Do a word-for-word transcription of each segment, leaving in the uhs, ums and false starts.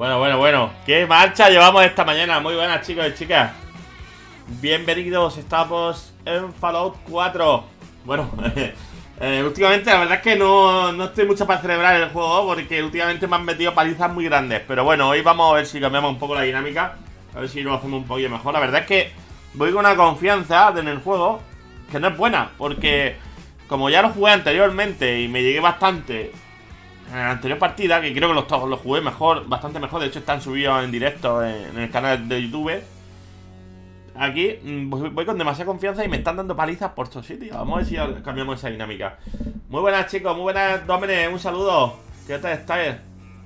Bueno, bueno, bueno. ¿Qué marcha llevamos esta mañana? Muy buenas, chicos y chicas. Bienvenidos, estamos en Fallout cuatro. Bueno, eh, últimamente la verdad es que no, no estoy mucho para celebrar el juego, porque últimamente me han metido palizas muy grandes. Pero bueno, hoy vamos a ver si cambiamos un poco la dinámica, a ver si lo hacemos un poquito mejor. La verdad es que voy con una confianza en el juego que no es buena, porque como ya lo jugué anteriormente y me llegué bastante en la anterior partida, que creo que los, los jugué mejor, bastante mejor. De hecho están subidos en directo en, en el canal de YouTube. Aquí voy, voy con demasiada confianza y me están dando palizas por estos sitios. Vamos a ver si cambiamos esa dinámica. Muy buenas, chicos, muy buenas, Domene, un saludo. ¿Qué tal estáis?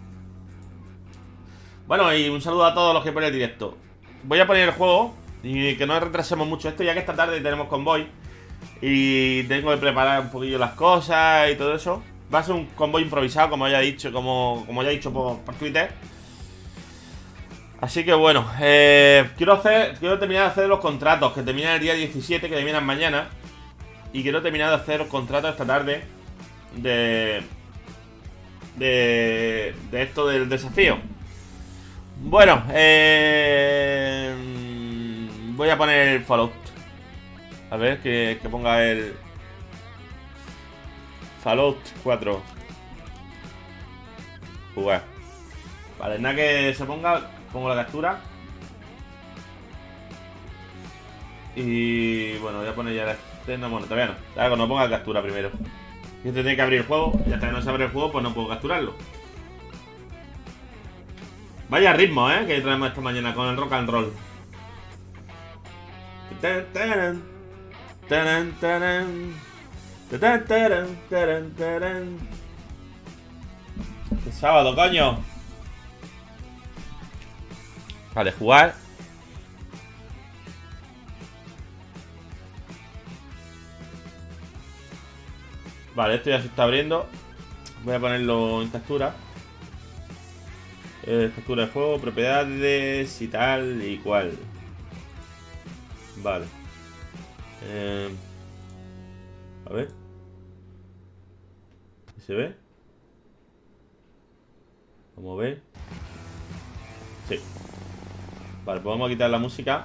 Bueno, y un saludo a todos los que ponen el directo. Voy a poner el juego y que no retrasemos mucho esto, ya que esta tarde tenemos convoy y tengo que preparar un poquillo las cosas y todo eso. Va a ser un convoy improvisado, como ya he dicho, como, como ya he dicho por, por Twitter. Así que bueno, eh, quiero hacer, quiero terminar de hacer los contratos, que terminan el día diecisiete, que terminan mañana. Y quiero terminar de hacer los contratos esta tarde de, de, de esto del desafío. Bueno, eh, voy a poner el Fallout. A ver, que, que ponga el Fallout cuatro. Jugar. Vale, nada que se ponga, pongo la captura. Y bueno, voy a poner ya la escena. Bueno, todavía no. Claro, cuando ponga la captura primero. Y este tiene que abrir el juego. Y hasta que no se abre el juego, pues no puedo capturarlo. Vaya ritmo, ¿eh? Que traemos esta mañana con el rock and roll. ¡Qué sábado, coño! Vale, jugar. Vale, esto ya se está abriendo. Voy a ponerlo en textura. Eh, textura de juego, propiedades y tal y cual. Vale. Eh, a ver. ¿Se ve? Vamos a ver. Sí. Vale, pues vamos a quitar la música.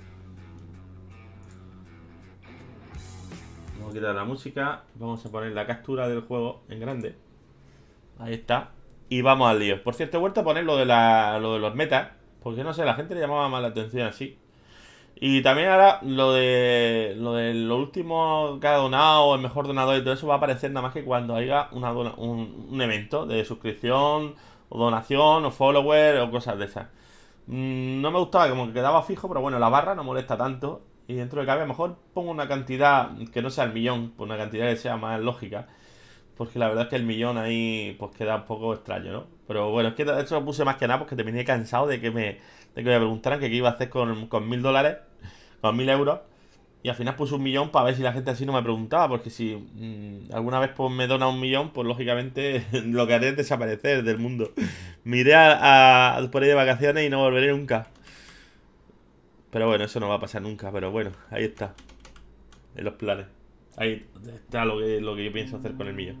Vamos a quitar la música. Vamos a poner la captura del juego en grande. Ahí está. Y vamos al lío. Por cierto, he vuelto a poner lo de, la, lo de los metas, porque no sé, la gente le llamaba más la atención así. Y también ahora lo de lo de lo último que ha donado, el mejor donador y todo eso va a aparecer nada más que cuando haya una dona, un, un evento de suscripción o donación o follower o cosas de esas. Mm, no me gustaba, como que quedaba fijo, pero bueno, la barra no molesta tanto. Y dentro de cabe, a lo mejor pongo una cantidad que no sea el millón, pues una cantidad que sea más lógica. Porque la verdad es que el millón ahí pues queda un poco extraño, ¿no? Pero bueno, es que de hecho lo puse más que nada porque terminé cansado de que me, de que me preguntaran que qué iba a hacer con, con mil dólares, con mil euros. Y al final puse un millón para ver si la gente así no me preguntaba. Porque si mmm, alguna vez pues me dona un millón, pues lógicamente lo que haré es desaparecer del mundo. Me iré a, a por ahí de vacaciones y no volveré nunca. Pero bueno, eso no va a pasar nunca. Pero bueno, ahí está. En los planes. Ahí está lo que, lo que yo pienso hacer con el millón.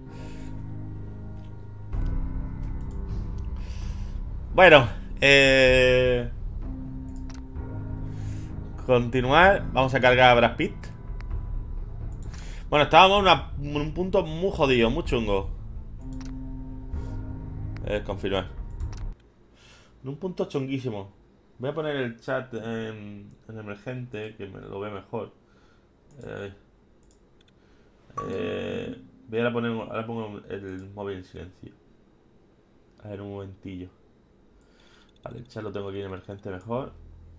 Bueno, eh... continuar. Vamos a cargar a Brad Pitt. Bueno, estábamos en, una, en un punto muy jodido, muy chungo. Eh, confirmar. En un punto chunguísimo. Voy a poner el chat en, en emergente, que me lo ve mejor. Eh... Eh, voy a poner, ahora pongo el móvil en silencio. A ver, un momentillo. Vale, el chat lo tengo aquí en emergente mejor.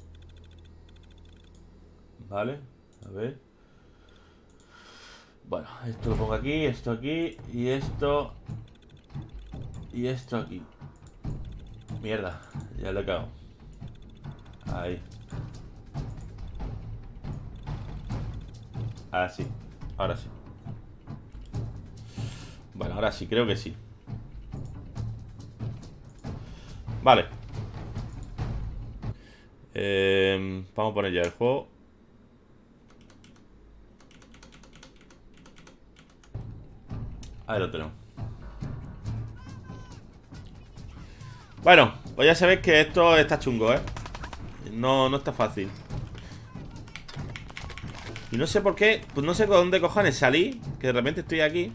Vale, a ver. Bueno, esto lo pongo aquí, esto aquí y esto y esto aquí. Mierda, ya lo he cagado. Ahí. Ahora sí, ahora sí. Bueno, ahora sí, creo que sí. Vale. Eh, vamos a poner ya el juego. Ahí lo tenemos. Bueno, Pues ya sabéis que esto está chungo, ¿eh? No, no está fácil. Y no sé por qué, pues no sé con dónde cojones salí, que de repente estoy aquí.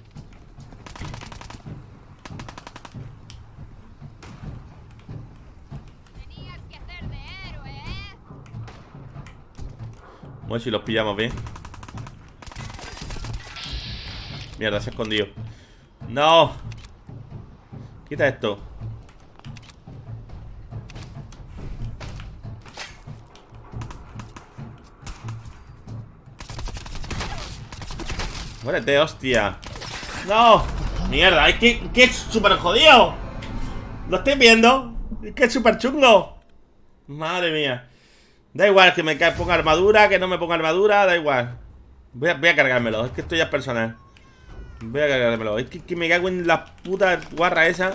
Vamos a ver si los pillamos bien. Mierda, se ha escondido. ¡No! Quita esto. Muérete, hostia. ¡No! ¡Mierda! ¡Es que, que es súper jodido! ¿Lo estáis viendo? Es que es súper chungo. Madre mía. Da igual que me ponga armadura, que no me ponga armadura, da igual. Voy a, voy a cargármelo, es que esto ya es personal. Voy a cargármelo. Es que, que me cago en la puta guarra esa.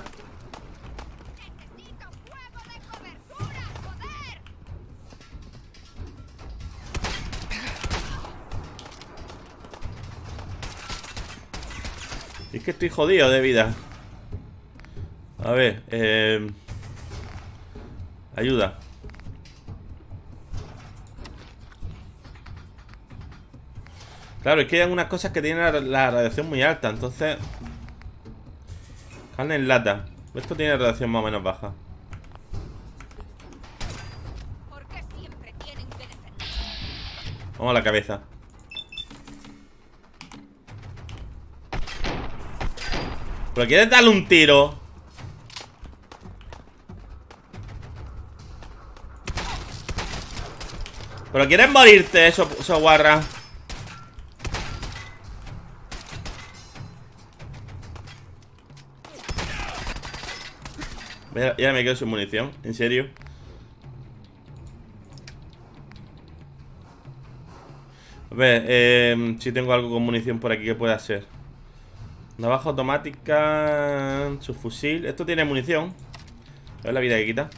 Es que estoy jodido de vida. A ver, eh... ayuda. Claro, es que hay algunas cosas que tienen la, la radiación muy alta, entonces... Carne en lata. Esto tiene radiación más o menos baja. Vamos a la cabeza. ¿Pero quieres darle un tiro? ¿Pero quieres morirte, eso, eso guarra? Ya me quedo sin munición, en serio. A ver, eh, si tengo algo con munición por aquí que pueda ser. Navaja automática, subfusil. Esto tiene munición. A ver la vida que quita.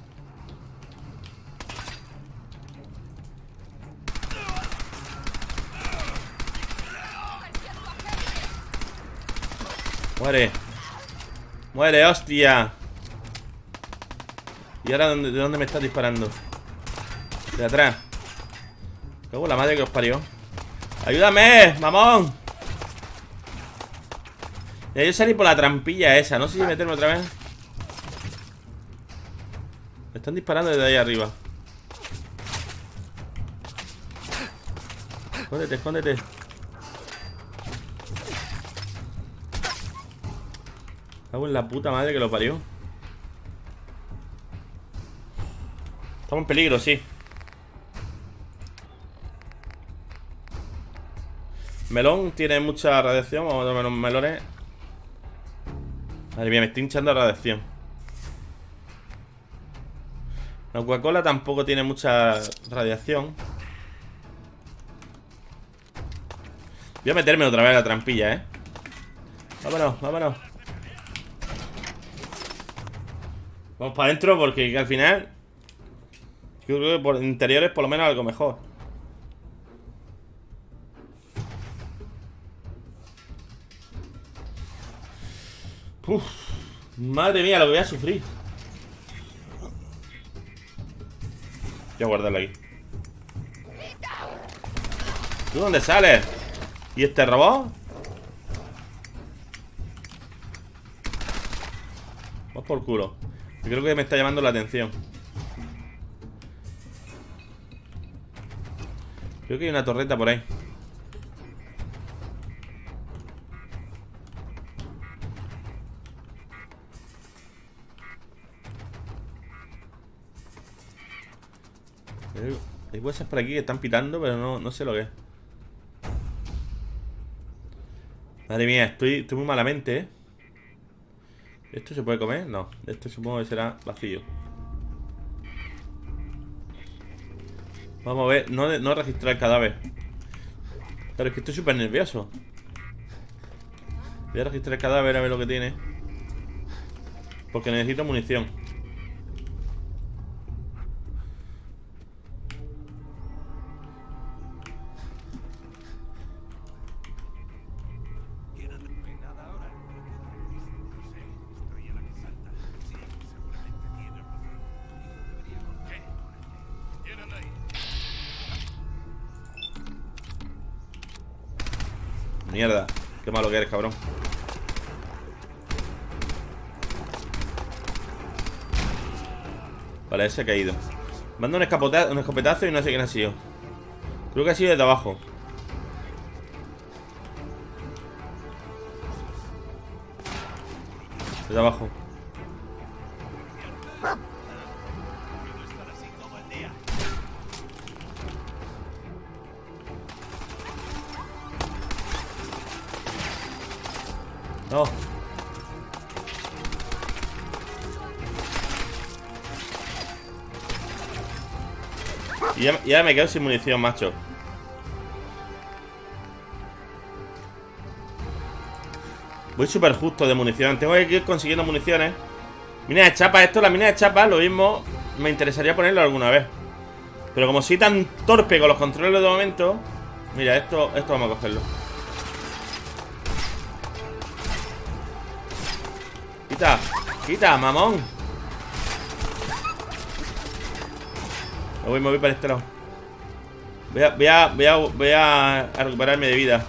Muere. Muere, hostia. ¿Y ahora dónde, de dónde me estás disparando? De atrás. Cago en la madre que os parió. ¡Ayúdame, mamón! Ya yo salí por la trampilla esa. No sé si meterme otra vez. Me están disparando desde ahí arriba. Escóndete, escóndete. Cago en la puta madre que lo parió. Estamos en peligro, sí. Melón tiene mucha radiación. Vamos a tomar unos melones. Madre mía, me estoy hinchando de radiación. La Coca-Cola tampoco tiene mucha radiación. Voy a meterme otra vez a la trampilla, eh. Vámonos, vámonos. Vamos para adentro porque al final yo creo que por interiores por lo menos algo mejor. Uf, madre mía, lo que voy a sufrir. Voy a guardarlo aquí. ¿Tú dónde sales? ¿Y este robot? Vamos por culo. Yo creo que me está llamando la atención. Creo que hay una torreta por ahí. Hay cosas por aquí que están pitando, pero no, no sé lo que es. Madre mía, estoy, estoy muy malamente, ¿eh? ¿Esto se puede comer? No, esto supongo que será vacío. Vamos a ver, no, no registrar el cadáver. Pero es que estoy súper nervioso. Voy a registrar el cadáver a ver lo que tiene. Porque necesito munición. Mierda. Qué malo que eres, cabrón. Vale, ese ha caído. Manda un, un escopetazo y no sé quién ha sido. Creo que ha sido desde abajo. Desde abajo. No. Y ya, ya me quedo sin munición, macho. Voy súper justo de munición. Tengo que ir consiguiendo municiones. Mina de chapa, esto, la mina de chapa, lo mismo me interesaría ponerlo alguna vez. Pero como soy tan torpe con los controles de momento. Mira, esto, esto vamos a cogerlo. Quita, quita, mamón. Me voy, me voy para este lado. Voy a, voy a, voy a, voy a, a recuperarme de vida.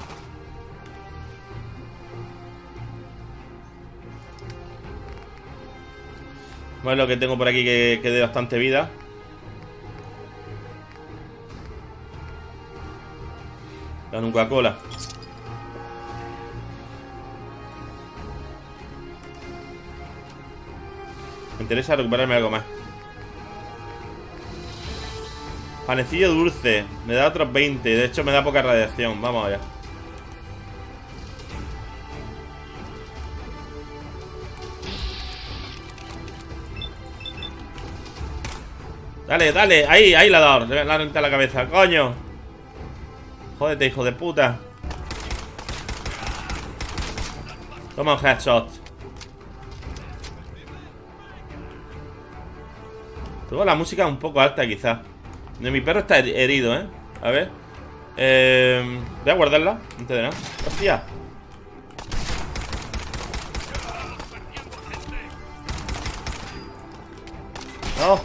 Vale, lo que tengo por aquí que, que dé bastante vida. La Coca-Cola. Me interesa recuperarme algo más. Panecillo dulce. Me da otros veinte. De hecho me da poca radiación. Vamos allá. Dale, dale. Ahí, ahí la ha dado. Le ha reventado la cabeza. Coño. Jódete, hijo de puta. Toma un headshot. Tengo la música un poco alta quizás. Mi perro está herido, ¿eh? A ver. Eh, voy a guardarla antes de nada. ¡Hostia! ¡No!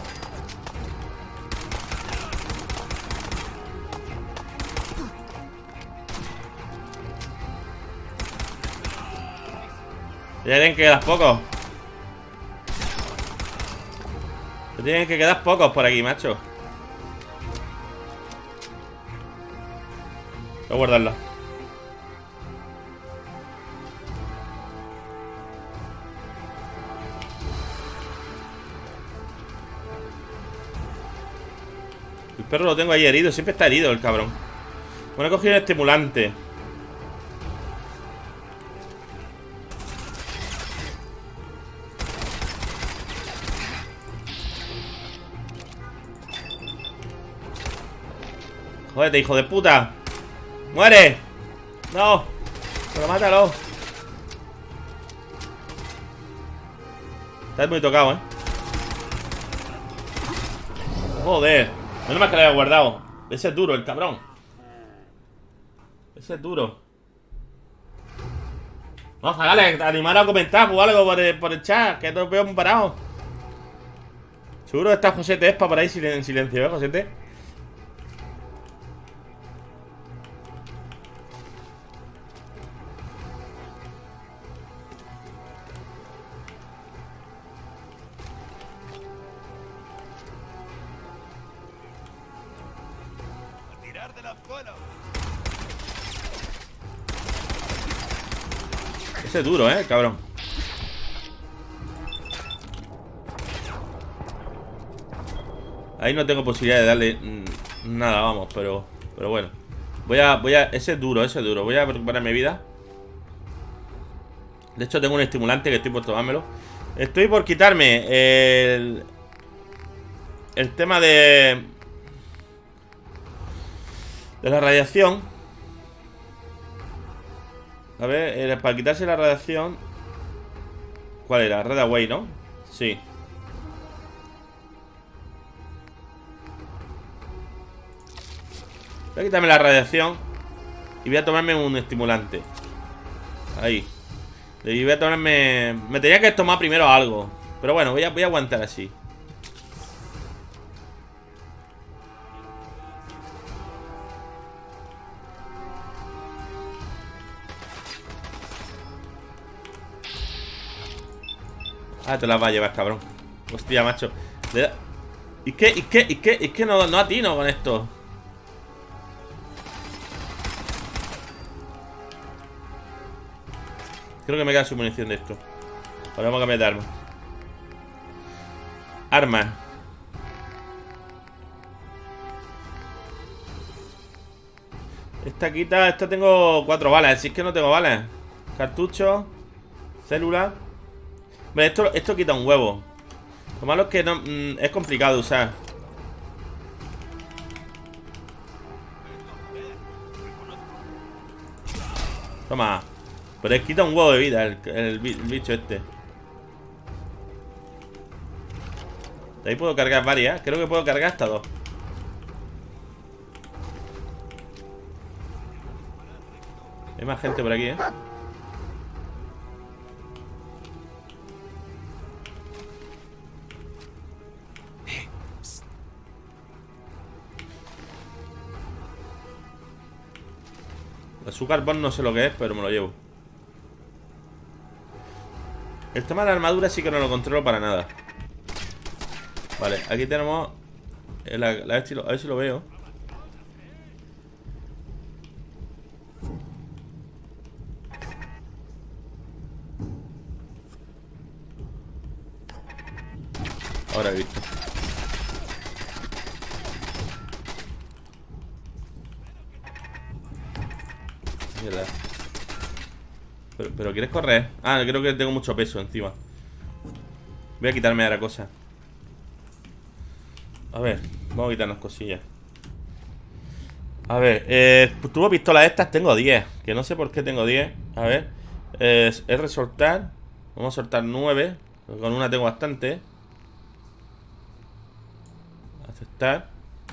Ya tienen que quedar pocos. Ya tienen que quedar pocos por aquí, macho. Voy a guardarla. El perro lo tengo ahí herido. Siempre está herido el cabrón. Bueno, he cogido un estimulante. Jódete, hijo de puta. ¡Muere! ¡No! Pero mátalo. Estás muy tocado, ¿eh? Joder. Menos mal que lo haya guardado. Ese es duro, el cabrón. Ese es duro. Vamos, dale, animar a comentar o algo por el, por el chat. Que no veo muy parado. Seguro que está Josete Espa por ahí en silencio, ¿eh, Josete? Ese es duro, eh, cabrón. Ahí no tengo posibilidad de darle nada, vamos, pero pero bueno. Voy a, voy a, ese es duro, ese es duro. Voy a recuperar mi vida. De hecho tengo un estimulante que estoy por tomármelo. Estoy por quitarme el el tema de de la radiación. A ver, para quitarse la radiación. ¿Cuál era? Red Away, ¿no? Sí. Voy a quitarme la radiación y voy a tomarme un estimulante. Ahí. Y voy a tomarme... Me tenía que tomar primero algo. Pero bueno, voy a, voy a aguantar así. Ah, te las va a llevar, cabrón. Hostia, macho. Le da... ¿Y qué? ¿Y qué? ¿Y qué? ¿Y qué? No, no atino con esto. Creo que me queda su munición de esto. Ahora vamos a cambiar de arma. Armas. Esta quita, esta tengo cuatro balas. Si es que no tengo balas. Cartucho. Célula. Vale, esto, esto quita un huevo. Lo malo es que no, mm, es complicado de usar. Toma. Pero es quita un huevo de vida el, el bicho este. De ahí puedo cargar varias. Creo que puedo cargar hasta dos. Hay más gente por aquí, ¿eh? El azúcar bomb no sé lo que es, pero me lo llevo. El tema de la armadura sí que no lo controlo para nada. Vale, aquí tenemos la, la, a ver si lo veo. Ahora he visto. Mierda. Pero, pero ¿quieres correr? Ah, creo que tengo mucho peso encima. Voy a quitarme ahora cosas. A ver, vamos a quitarnos cosillas. A ver, eh, tuvo pistolas estas, tengo diez. Que no sé por qué tengo diez. A ver, eh, es resoltar. Vamos a soltar nueve. Con una tengo bastante. Aceptar.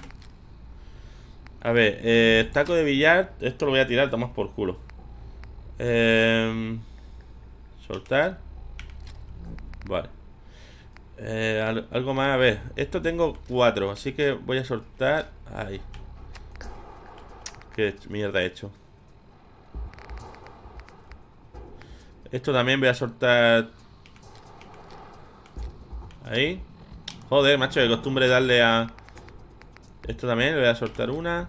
A ver, eh, taco de billar. Esto lo voy a tirar, tomas por culo. eh, Soltar. Vale. eh, Algo más, a ver. Esto tengo cuatro, así que voy a soltar. Ahí. Qué mierda he hecho. Esto también voy a soltar. Ahí. Joder, macho, de costumbre darle a... Esto también, le voy a soltar una.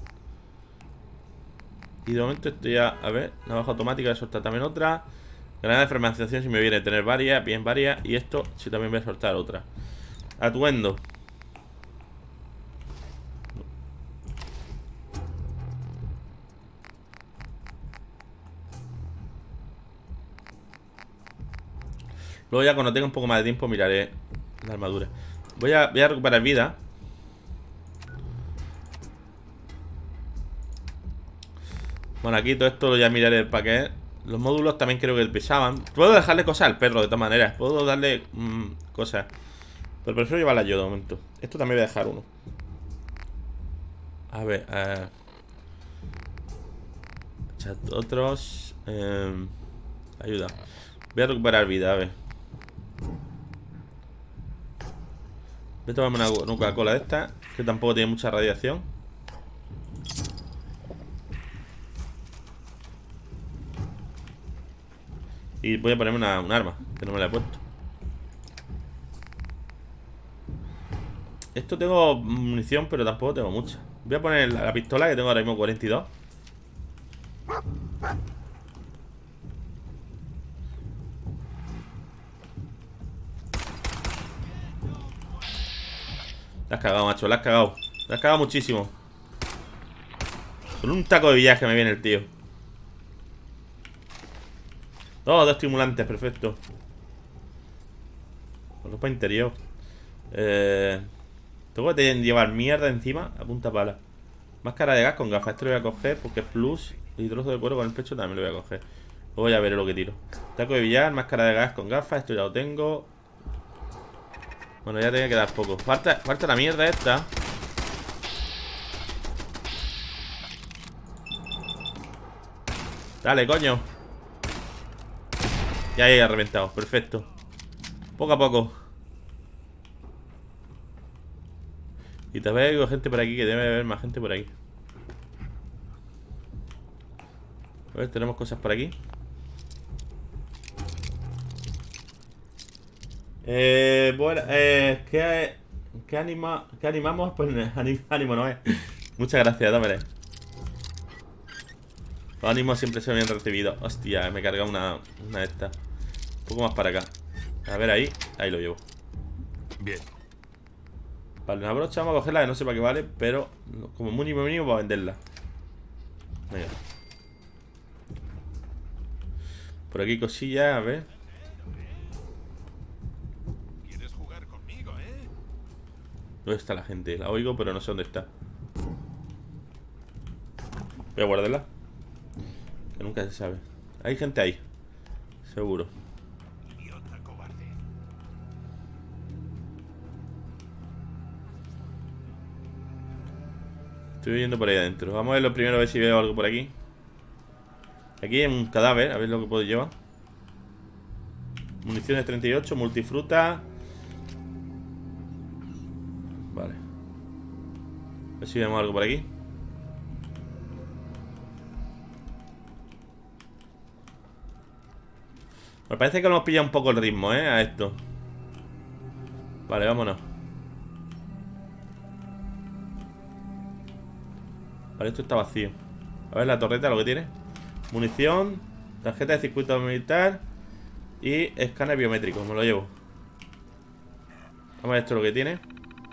Y de momento esto ya... A ver, navaja automática, voy a soltar también otra. Granada de fermentación si me viene a tener varias, bien varias. Y esto sí también voy a soltar otra. Atuendo. Luego ya cuando tenga un poco más de tiempo miraré la armadura. Voy a, voy a recuperar vida. Bueno, aquí todo esto ya miraré para qué. Los módulos también creo que pesaban. Puedo dejarle cosas al perro de todas maneras. Puedo darle mmm, cosas. Pero prefiero llevarlas yo de momento. Esto también voy a dejar uno. A ver, eh... chat otros. Eh... Ayuda. Voy a recuperar vida, a ver. Voy a tomarme una Coca-Cola de esta, que tampoco tiene mucha radiación. Y voy a ponerme una, un arma, que no me la he puesto. Esto tengo munición, pero tampoco tengo mucha. Voy a poner la, la pistola, que tengo ahora mismo cuarenta y dos. La has cagado, macho, la has cagado. La has cagado muchísimo. Con un taco de viaje me viene el tío. Oh, dos estimulantes, perfecto. Ropa interior. Eh... Tengo que llevar mierda encima a punta pala. Máscara de gas con gafas. Esto lo voy a coger porque es plus. Y trozo de cuero con el pecho también lo voy a coger. Luego ya veré lo que tiro. Taco de billar, máscara de gas con gafas. Esto ya lo tengo. Bueno, ya tenía que dar poco. Falta, falta la mierda esta. Dale, coño. Ya, ya, ya, reventado. Perfecto. Poco a poco. Y también hay gente por aquí, que debe haber más gente por aquí. A ver, tenemos cosas por aquí. Eh, bueno, eh, ¿qué, qué, anima, ¿qué animamos? Pues anim, ánimo no es. Muchas gracias, dámele. Los ánimos siempre se bien recibidos. Hostia, me carga una, una de estas. Un poco más para acá. A ver ahí, ahí lo llevo. Bien. Vale, una brocha, vamos a cogerla, que no sé para qué vale, pero como mínimo mínimo para venderla. Venga. Por aquí cosillas, a ver. ¿Quieres jugar conmigo, eh? ¿Dónde está la gente? La oigo, pero no sé dónde está. Voy a guardarla. Que nunca se sabe. Hay gente ahí. Seguro. Idiota cobarde. Estoy yendo por ahí adentro. Vamos a verlo primero, a ver si veo algo por aquí. Aquí hay un cadáver, a ver lo que puedo llevar. Municiones treinta y ocho, multifruta. Vale. A ver si vemos algo por aquí. Me parece que nos pilla un poco el ritmo, ¿eh? A esto. Vale, vámonos. Vale, esto está vacío. A ver la torreta, lo que tiene. Munición, tarjeta de circuito militar y escáner biométrico. Me lo llevo. Vamos a ver esto lo que tiene.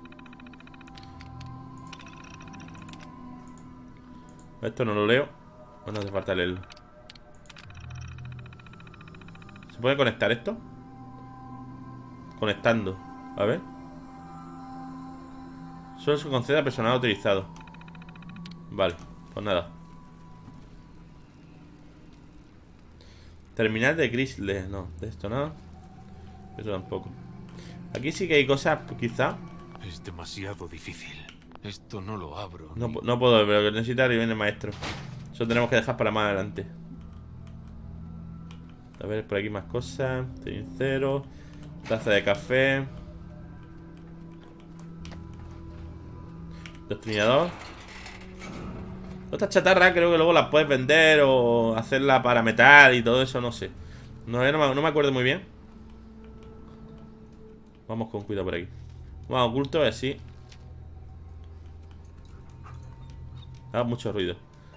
Esto no lo leo. Pues no hace falta leerlo. ¿Se puede conectar esto? Conectando. A ver. Solo se concede a personal autorizado. Vale, pues nada. Terminal de Chrysler. No, de esto nada. Eso tampoco. Aquí sí que hay cosas, quizá. Es demasiado difícil. Esto no lo abro. No, ni... no puedo, pero que necesita viene el maestro. Eso tenemos que dejar para más adelante. A ver, por aquí más cosas. Sincero. Taza de café. Destornillador. Esta chatarra creo que luego la puedes vender o hacerla para metal y todo eso, no sé. No, no, me, no me acuerdo muy bien. Vamos con cuidado por aquí. Vamos oculto, así. Haga mucho ruido.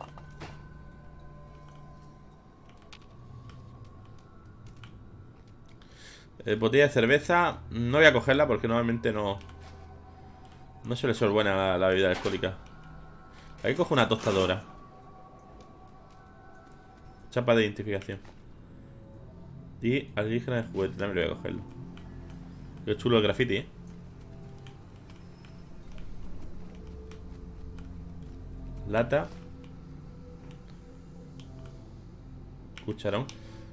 Eh, botella de cerveza. No voy a cogerla porque normalmente no. No suele ser buena la, la bebida alcohólica. Aquí cojo una tostadora. Chapa de identificación. Y alienígena de juguete. También voy a cogerlo. Qué chulo el graffiti, ¿eh? Lata. Cucharón.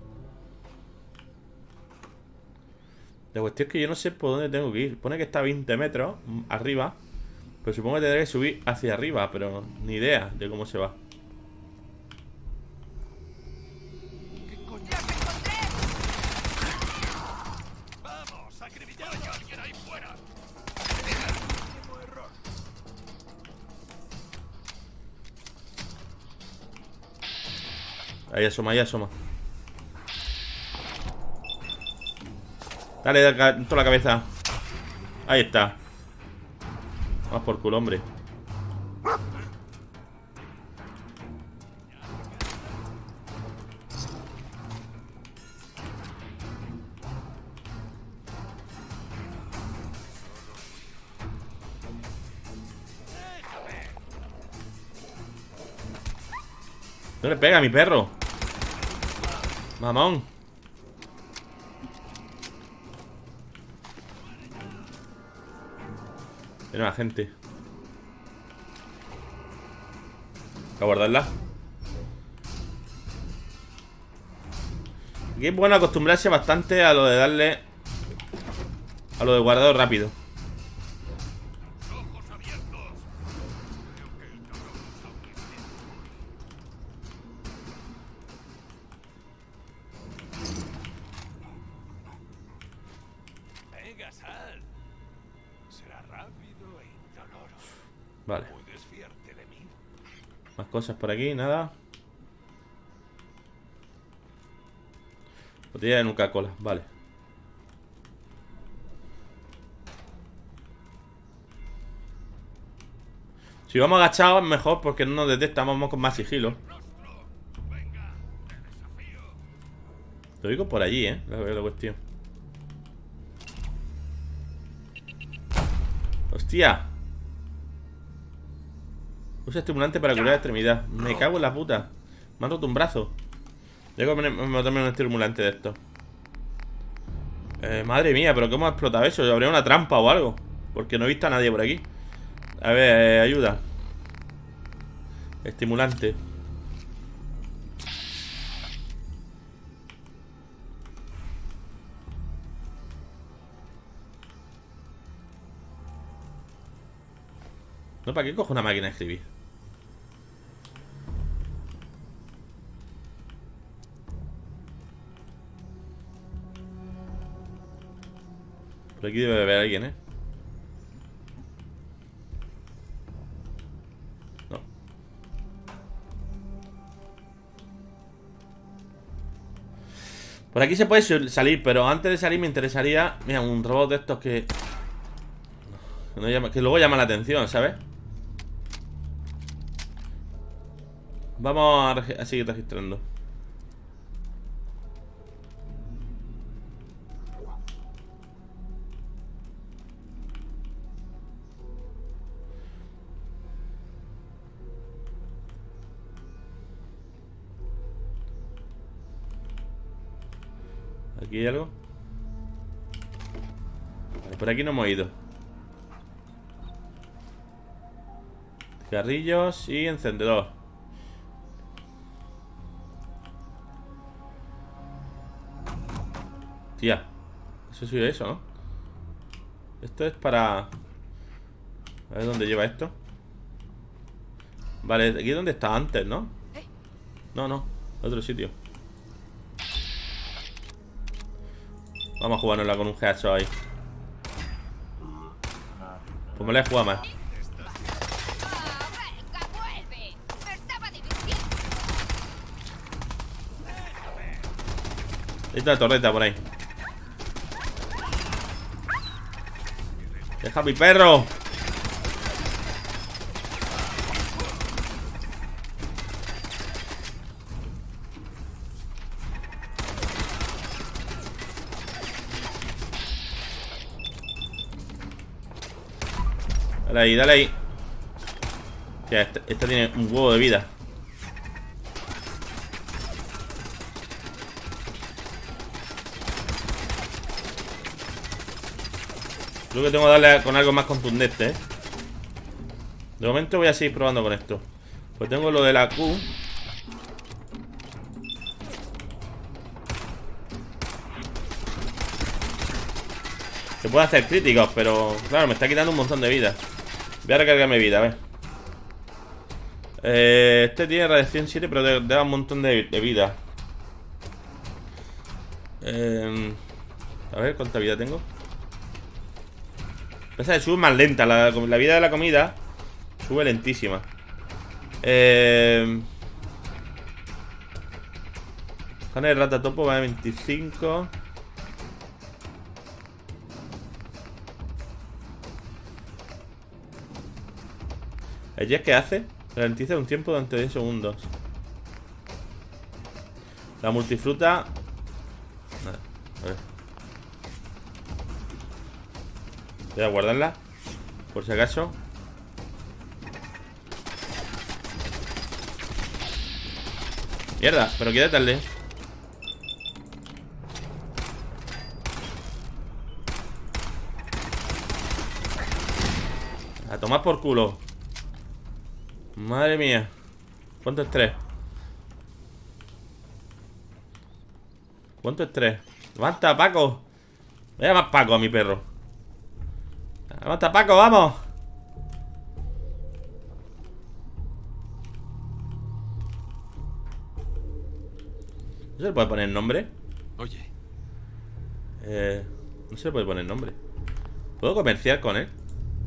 La cuestión es que yo no sé por dónde tengo que ir. Pone que está a veinte metros arriba. Pero supongo que tendré que subir hacia arriba. Pero ni idea de cómo se va. ¿Qué coño? ¡Vamos! ¡Acribillad a alguien ahí fuera! Mismo error. Ahí asoma, ahí asoma. Dale, dale toda la cabeza. Ahí está. Más por culo, hombre. No le pega a mi perro. Mamón. Viene la gente. Voy a guardarla. Aquí es bueno acostumbrarse bastante a lo de darle. A lo de guardado rápido. ¡Ojos abiertos! Venga, sal. Será rápido e indoloro. Vale. ¿Puedes fiarte de mí? Más cosas por aquí, nada. Botella de Nuca-Cola, vale. Si vamos agachados es mejor porque no nos detectamos, vamos con más sigilo. Lo digo por allí, eh, la, la cuestión. Hostia. Usa estimulante para curar la extremidad. Me cago en la puta. Me han roto un brazo. Tengo que meterme un estimulante de esto. eh, Madre mía, pero ¿cómo ha explotado eso? ¿Habría una trampa o algo? Porque no he visto a nadie por aquí. A ver, eh, ayuda. Estimulante. No, ¿para qué cojo una máquina de escribir? Por aquí debe haber alguien, ¿eh? No. Por aquí se puede salir, pero antes de salir me interesaría... Mira, un robot de estos que... Que, no llama, que luego llama la atención, ¿sabes? Vamos a, a seguir registrando. ¿Aquí hay algo? Vale, por aquí no hemos ido. Cigarrillos y encendedor. Tía, eso sí es eso, ¿no? Esto es para... A ver dónde lleva esto. Vale, aquí es donde estaba antes, ¿no? No, no, otro sitio. Vamos a jugárnosla con un headshot ahí. Pues me la he jugado más. Hay una torreta por ahí. ¡Deja a mi perro! Dale ahí, dale ahí. Ya, esta, esta tiene un huevo de vida. Creo que tengo que darle con algo más contundente, ¿eh? De momento voy a seguir probando con esto. Pues tengo lo de la Q. Se puede hacer críticos, pero claro, me está quitando un montón de vida. Voy a recargarme vida, a ver. eh, Este tiene radiación siete, pero te da un montón de, de vida. eh, A ver cuánta vida tengo. Esa de sube más lenta, la, la vida de la comida sube lentísima. Eh... Carne de rata topo va a veinticinco. ¿El jet qué hace? Garantiza un tiempo durante diez segundos. La multifruta... A ver. Voy a guardarla por si acaso. Mierda, pero quédatale. A tomar por culo. Madre mía. ¿Cuánto estrés? ¿Cuánto estrés? Levanta, Paco. Voy a llamar Paco a mi perro. Levanta, Paco, vamos. ¿No se le puede poner nombre? Oye. Eh, no se le puede poner nombre. ¿Puedo comerciar con él?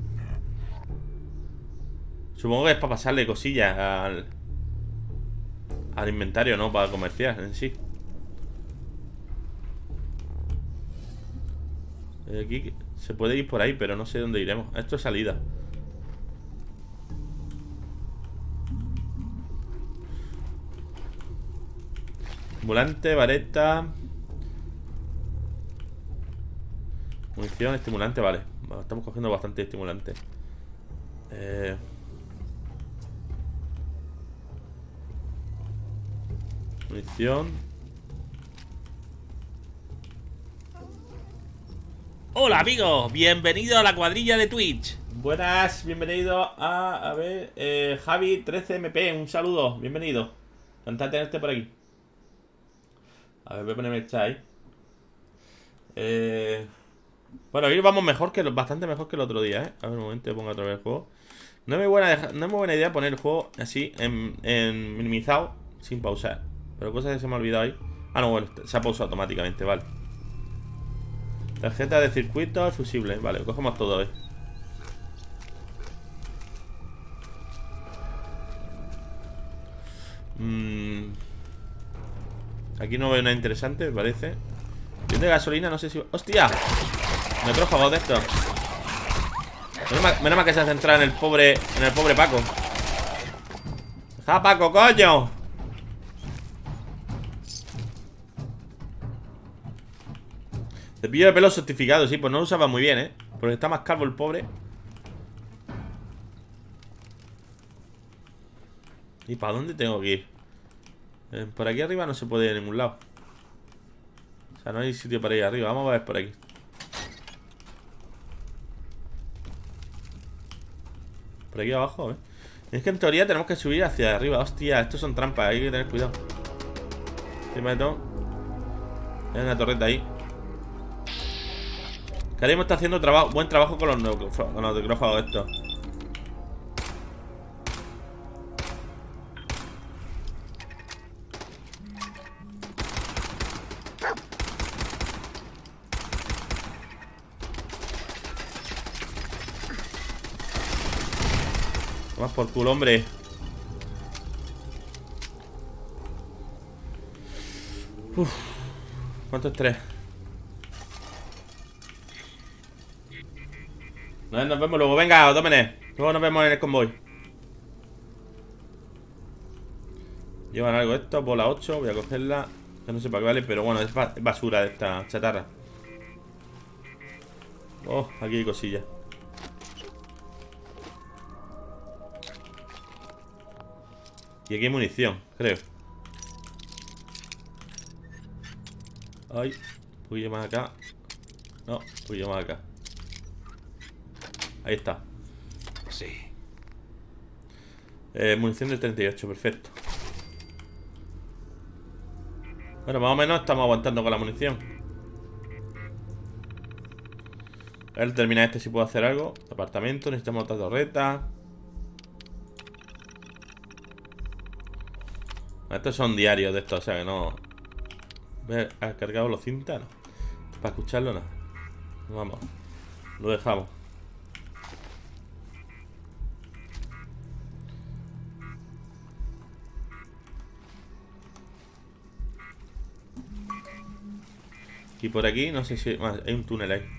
Supongo que es para pasarle cosillas al, al inventario, no para comerciar en sí. Aquí se puede ir por ahí, pero no sé dónde iremos. Esto es salida. Estimulante, vareta. Munición, estimulante, vale. Estamos cogiendo bastante estimulante. Eh... Munición. Hola amigos, bienvenido a la cuadrilla de Twitch. Buenas, bienvenido a, a ver, eh, Javi trece M P, un saludo, bienvenido. Encantado de tenerte por aquí. A ver, voy a ponerme el chat ahí. Eh... Bueno, hoy vamos mejor que bastante mejor que el otro día, ¿eh? A ver, un momento, pongo otra vez el juego. No es muy buena, no es muy buena idea poner el juego así, en, en minimizado, sin pausar. Pero cosas que se me ha olvidado ahí. Ah, no, bueno, se ha pausado automáticamente, vale. Tarjeta de circuito, fusible, vale, cogemos todo, ¿eh? Mm. Aquí no veo nada interesante, me parece. Bien de gasolina, no sé si... ¡Hostia! Necrófagos de esto. Menos mal, menos mal que se ha centrado en el pobre. En el pobre Paco. ¡Deja a Paco, coño! Cepillo de pelo certificado, sí, pues no lo usaba muy bien, ¿eh? Porque está más calvo el pobre. ¿Y para dónde tengo que ir? Eh, por aquí arriba no se puede ir a ningún lado. O sea, no hay sitio para ir arriba. Vamos a ver por aquí. Por aquí abajo, ¿eh? Es que en teoría tenemos que subir hacia arriba. Hostia, estos son trampas, hay que tener cuidado. Encima de todo hay una torreta ahí. Karim está haciendo trabajo, buen trabajo con los, con los necrófagos estos. Más por culo, hombre. Uf. ¿Cuánto estrés? No, nos vemos luego, venga, tómenes. Luego nos vemos en el convoy. Llevan algo esto, bola ocho, voy a cogerla. Que no sé para qué vale, pero bueno, es basura de esta chatarra. Oh, aquí hay cosillas. Y aquí hay munición, creo. Ay, un poquillo más acá. No, un poquillo más acá. Ahí está. Sí. Eh, munición del treinta y ocho, perfecto. Bueno, más o menos estamos aguantando con la munición. A ver, termina este si puedo hacer algo. Apartamento, necesitamos otra torreta. Estos son diarios de estos, o sea que no. ¿Ha cargado los cintas? No. Para escucharlo, no. Vamos. Lo dejamos. Y por aquí, no sé si... Ah, hay un túnel ahí.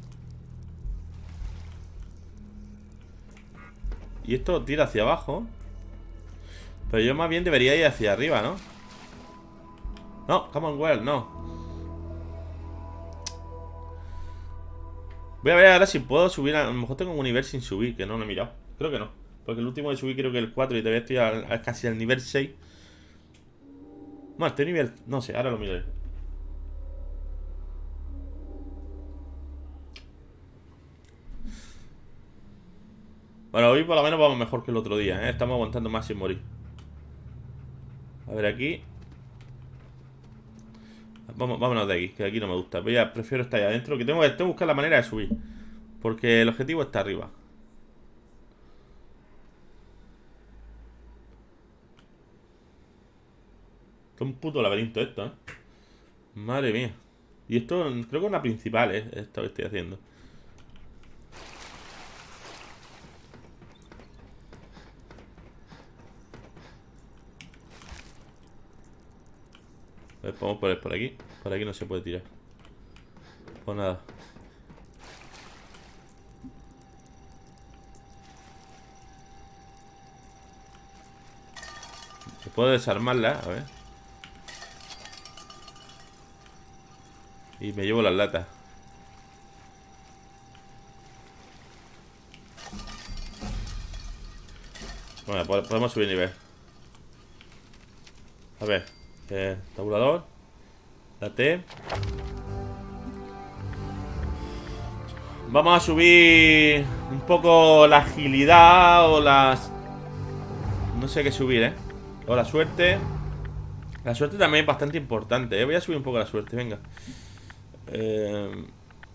Y esto tira hacia abajo. Pero yo más bien debería ir hacia arriba, ¿no? No, Commonwealth, no. Voy a ver ahora si puedo subir. A lo mejor tengo un nivel sin subir, que no lo he mirado. Creo que no. Porque el último que subí creo que el cuatro y todavía estoy a, a casi al nivel seis. No, este nivel... No sé, ahora lo miraré. Bueno, hoy por lo menos vamos mejor que el otro día, ¿eh? Estamos aguantando más sin morir. A ver, aquí. Vamos, vámonos de aquí, que aquí no me gusta. Voy a, prefiero estar ahí adentro, que tengo que, tengo que buscar la manera de subir. Porque el objetivo está arriba. Es un puto laberinto esto, ¿eh? Madre mía. Y esto creo que es una principal, ¿eh? Esto que estoy haciendo. A ver, podemos poner por aquí. Por aquí no se puede tirar. Pues nada. Se puede desarmarla, a ver. Y me llevo las latas. Bueno, podemos subir nivel. A ver, eh, tabulador. La T. Vamos a subir un poco la agilidad o las... No sé qué subir, ¿eh? O la suerte. La suerte también es bastante importante, ¿eh? Voy a subir un poco la suerte, venga. Eh...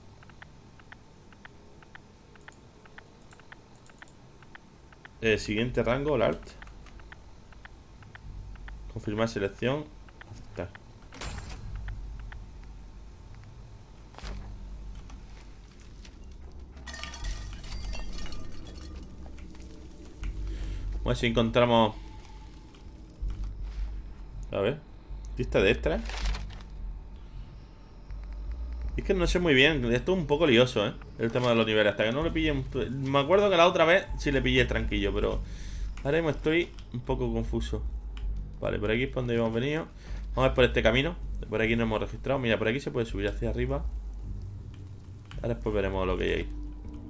El siguiente rango, el art. Confirmar selección. Aceptar. Vamos a ver si encontramos. A ver. Lista de extras. Es que no sé muy bien. Esto es un poco lioso, ¿eh? El tema de los niveles. Hasta que no le pille. Me acuerdo que la otra vez sí le pillé el tranquillo, pero ahora mismo estoy un poco confuso. Vale, por aquí es por donde hemos venido. Vamos a ver por este camino. Por aquí no hemos registrado. Mira, por aquí se puede subir hacia arriba. Ahora después veremos lo que hay ahí.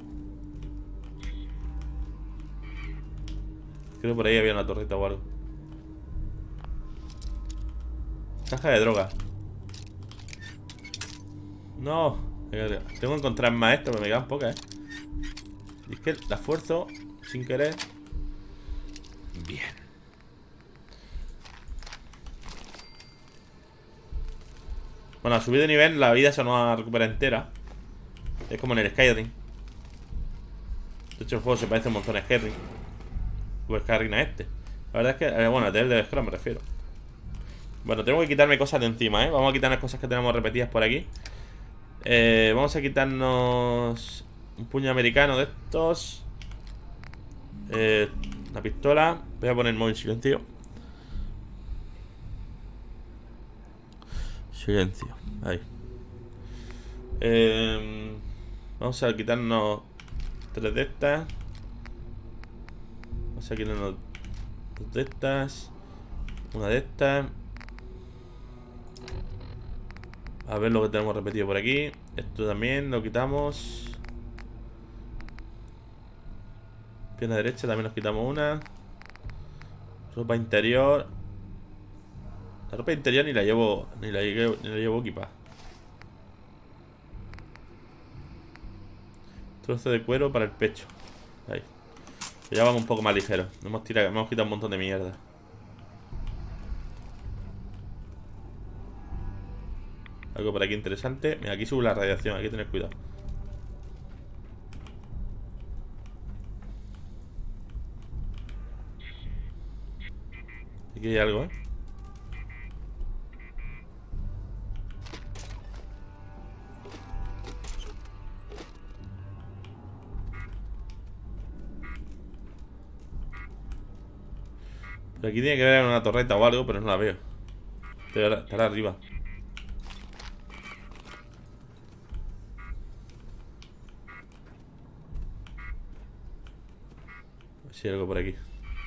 Creo que por ahí había una torreta o algo. Caja de droga. No. Tengo que encontrar más esto, pero me quedan pocas, ¿eh? Y es que la esfuerzo sin querer. Bien. Bueno, a subir de nivel la vida se nos recupera entera. Es como en el Skyrim. De hecho el juego se parece un montón a Skyrim. O Skyrim a este. La verdad es que, eh, bueno, a tener de Scrum me refiero. Bueno, tengo que quitarme cosas de encima, ¿eh? Vamos a quitarnos cosas que tenemos repetidas por aquí. eh, Vamos a quitarnos un puño americano de estos. eh, Una pistola. Voy a poner el móvil silencio. Silencio, ahí. eh, Vamos a quitarnos tres de estas. Vamos a quitarnos dos de estas. Una de estas. A ver lo que tenemos repetido por aquí. Esto también lo quitamos. Pierna derecha también nos quitamos una. Ropa interior. La ropa interior ni la llevo. Ni la llevo, ni la llevo equipada. Trozo de cuero para el pecho. Ahí. Ya vamos un poco más ligero. Hemos tirado, hemos quitado un montón de mierda. Algo por aquí interesante. Mira, aquí sube la radiación, hay que tener cuidado. Aquí hay algo, ¿eh? Por aquí tiene que haber una torreta o algo, pero no la veo. Estará, estará arriba. A ver si hay algo por aquí.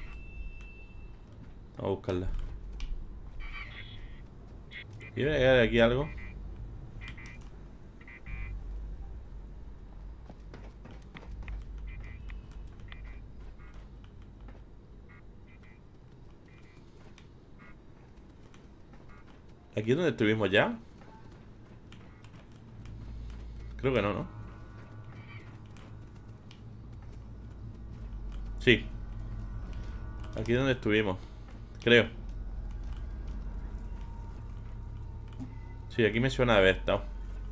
Vamos a buscarla. ¿Tiene que haber aquí algo? ¿Aquí es donde estuvimos ya? Creo que no, ¿no? Sí. Aquí es donde estuvimos. Creo. Sí, aquí me suena de haber estado.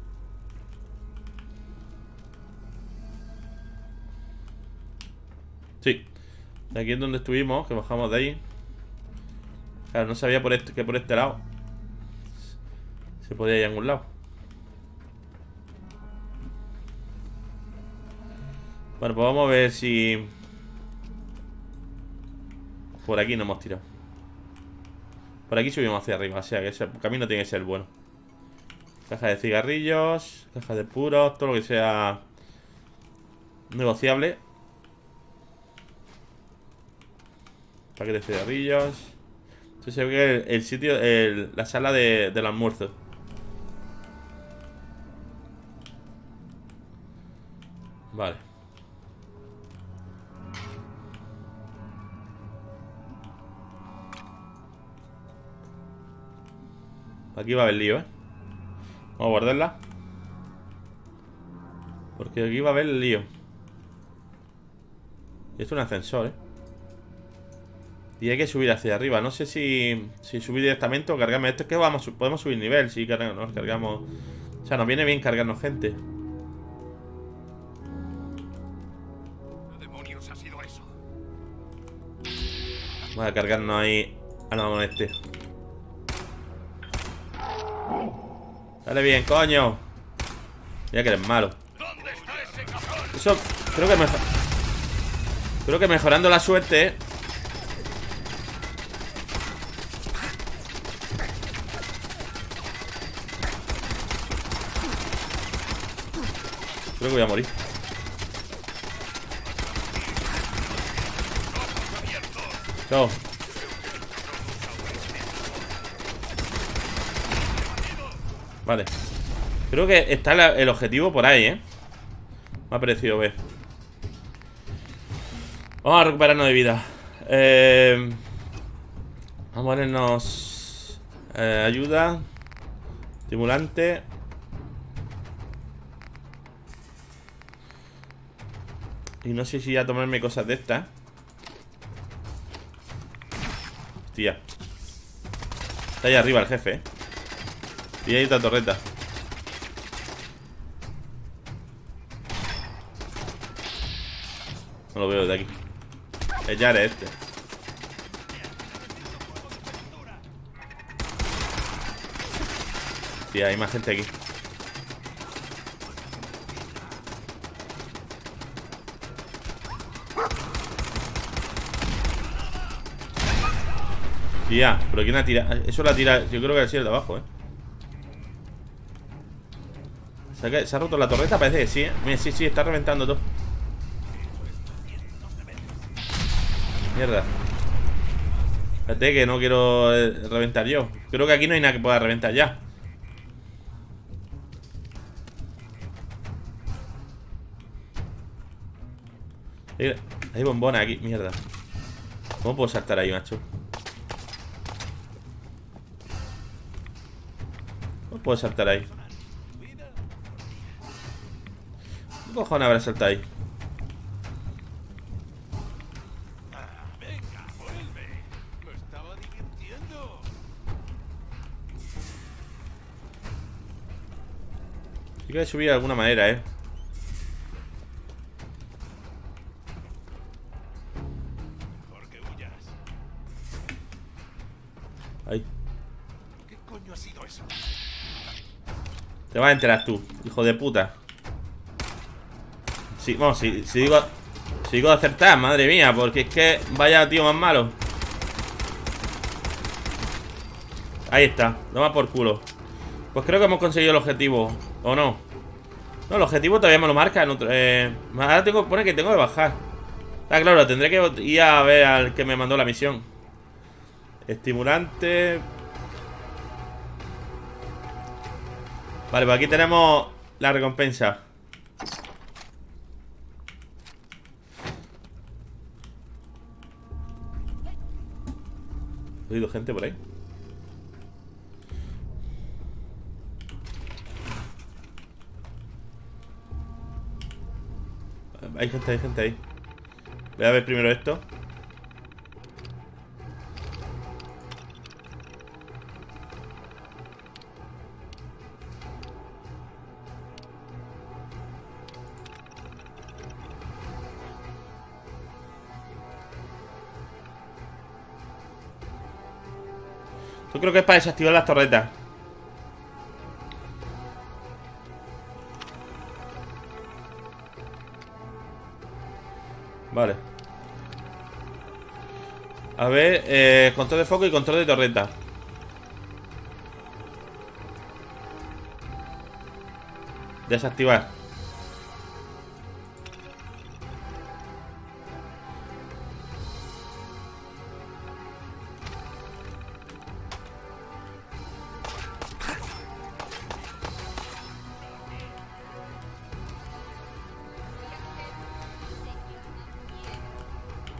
Sí. Aquí es donde estuvimos, que bajamos de ahí. Claro, no sabía por este, que por este lado se podía ir a algún lado. Bueno, pues vamos a ver si por aquí no hemos tirado. Por aquí subimos hacia arriba, o sea que ese camino tiene que ser bueno. Caja de cigarrillos, caja de puros, todo lo que sea negociable. Paquete de cigarrillos. Entonces se ve que el, el sitio, el, la sala de, del almuerzo. Vale. Aquí va a haber lío, ¿eh? Vamos a guardarla. Porque aquí va a haber el lío. Y esto es un ascensor, ¿eh? Y hay que subir hacia arriba. No sé si, si subir directamente o cargarme. Esto es que vamos, podemos subir nivel si nos cargamos. O sea, nos viene bien cargarnos gente. ¿Qué demonios ha sido eso? Vamos a cargarnos ahí. Ah, no, vamos a este. Dale bien, coño. Mira que eres malo. ¿Dónde está ese cabrón? Eso, creo que mejor. Creo que mejorando la suerte, ¿eh? Creo que voy a morir. Chao. Vale. Creo que está la, el objetivo por ahí, ¿eh? Me ha parecido ver. Vamos a recuperarnos de vida. Eh, vamos a ponernos eh, ayuda. Estimulante. Y no sé si a tomarme cosas de estas. Hostia. Está ahí arriba el jefe, ¿eh? Y ahí otra torreta. No lo veo de aquí. El Yare este. Sí, hay más gente aquí. Tía, pero ¿quién ha tirado? Eso la tira, yo creo que ha sido el de abajo, eh. ¿Se ha, ¿Se ha roto la torreta? Parece que sí, eh. Mira, sí, sí, está reventando todo. Mierda. Espérate que no quiero eh, reventar yo. Creo que aquí no hay nada que pueda reventar ya. Hay, hay bombonas aquí, mierda. ¿Cómo puedo saltar ahí, macho? ¿Cómo puedo saltar ahí? ¿Qué cojones habrá saltado ahí? Venga, vuelve. Me estaba divirtiendo. Sí que he subido de alguna manera, eh. Mejor que huyas. Ahí. ¿Qué coño ha sido eso? Te vas a enterar tú, hijo de puta. Sí, vamos, si, si digo Si digo acertar, madre mía, porque es que vaya tío más malo. Ahí está, toma por culo. Pues creo que hemos conseguido el objetivo. ¿O no? No, el objetivo todavía me lo marca en otro, eh, ahora tengo, pone que tengo que bajar. Ah, claro, tendré que ir a ver al que me mandó la misión. Estimulante. Vale, pues aquí tenemos la recompensa. ¿He oído gente por ahí? Hay gente, hay gente ahí. Voy a ver primero esto. Yo creo que es para desactivar las torretas. Vale. A ver, eh, control de foco y control de torreta. Desactivar.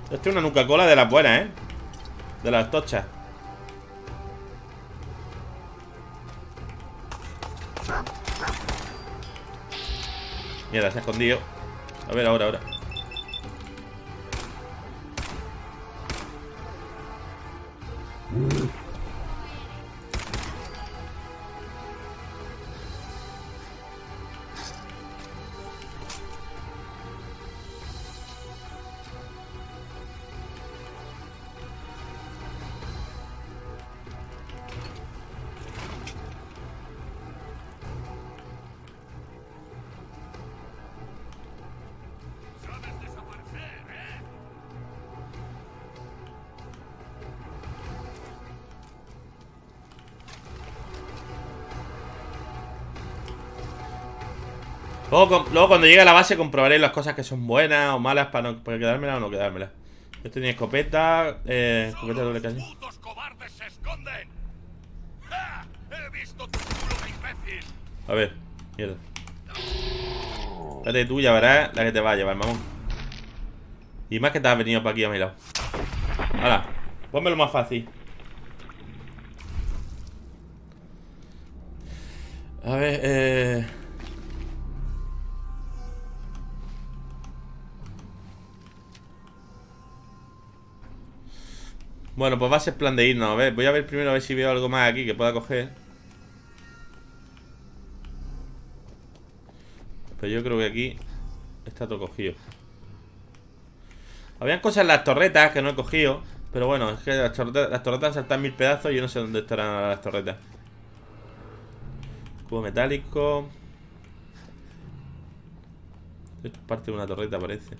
Esto es una Nuka-Cola de las buenas, ¿eh? De las tochas. Mierda, se ha escondido. A ver, ahora, ahora. Luego, luego cuando llegue a la base comprobaré las cosas que son buenas o malas para, no, para quedármelas o no quedármelas. Yo tenía escopeta, eh, escopeta de doble cañón. ¡Putos cobardes se esconden! ¡Ja! ¡He visto tu culo de imbécil! A ver, mierda. Espérate, tú ya verás la que te va a llevar, mamón. Y más que te has venido para aquí a mi lado. Ahora, pónmelo más fácil. A ver, eh... Bueno, pues va a ser plan de irnos. A ver, voy a ver primero a ver si veo algo más aquí que pueda coger. Pero yo creo que aquí está todo cogido. Habían cosas en las torretas que no he cogido. Pero bueno, es que las torretas, las torretas saltan mil pedazos y yo no sé dónde estarán las torretas. Cubo metálico. Esto es parte de una torreta, parece.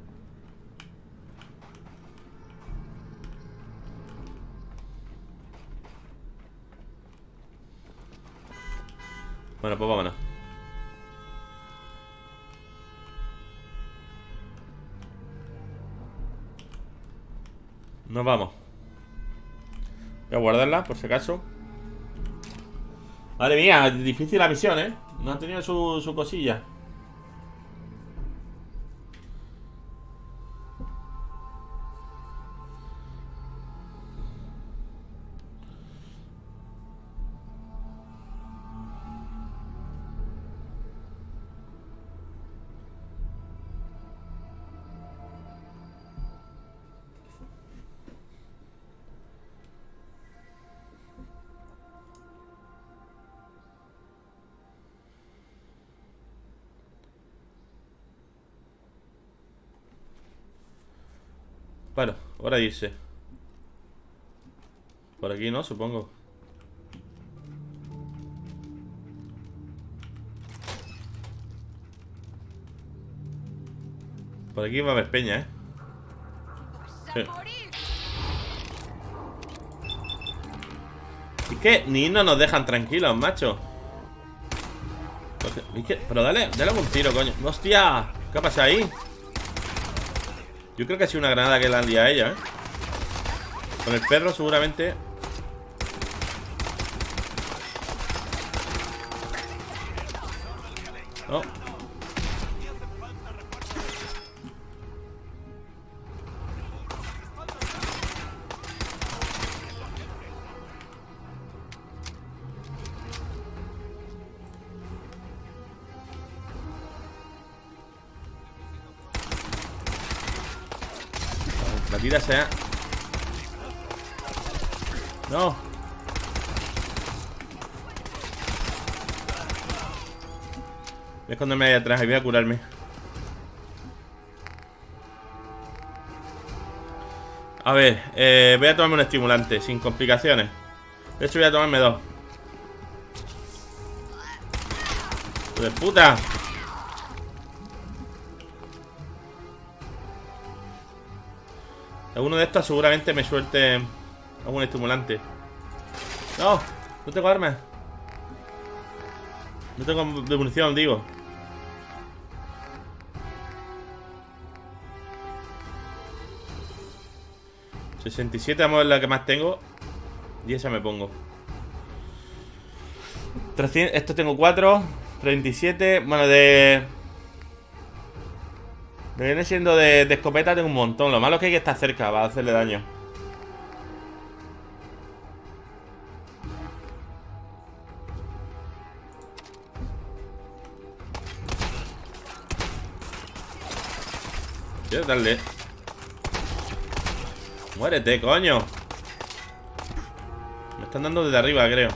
Bueno, pues vámonos. Nos vamos. Voy a guardarla, por si acaso. Madre mía, difícil la misión, ¿eh? No ha tenido su, su cosilla. Bueno, hora de irse. Por aquí, ¿no? Supongo. Por aquí va a haber peña, ¿eh? Sí. Es que ni no nos dejan tranquilos, macho. Pero dale, dale algún tiro, coño. ¡Hostia! ¿Qué ha pasado ahí? Yo creo que ha sido una granada que le han liado a ella, ¿eh? Con el perro seguramente. No. La tira sea. No. Voy a esconderme ahí atrás y voy a curarme. A ver, eh, voy a tomarme un estimulante sin complicaciones. De hecho voy a tomarme dos. ¡Hijo de puta! Alguno de estos seguramente me suelte algún estimulante. No, no tengo armas. No tengo de munición, digo. sesenta y siete, vamos a ver la que más tengo. Y esa me pongo. trescientos, esto tengo cuatro. treinta y siete, bueno, de... Me viene siendo de, de escopeta, tengo un montón. Lo malo es que hay que estar cerca para hacerle daño. Quiero darle. Muérete, coño. Me están dando desde arriba, creo.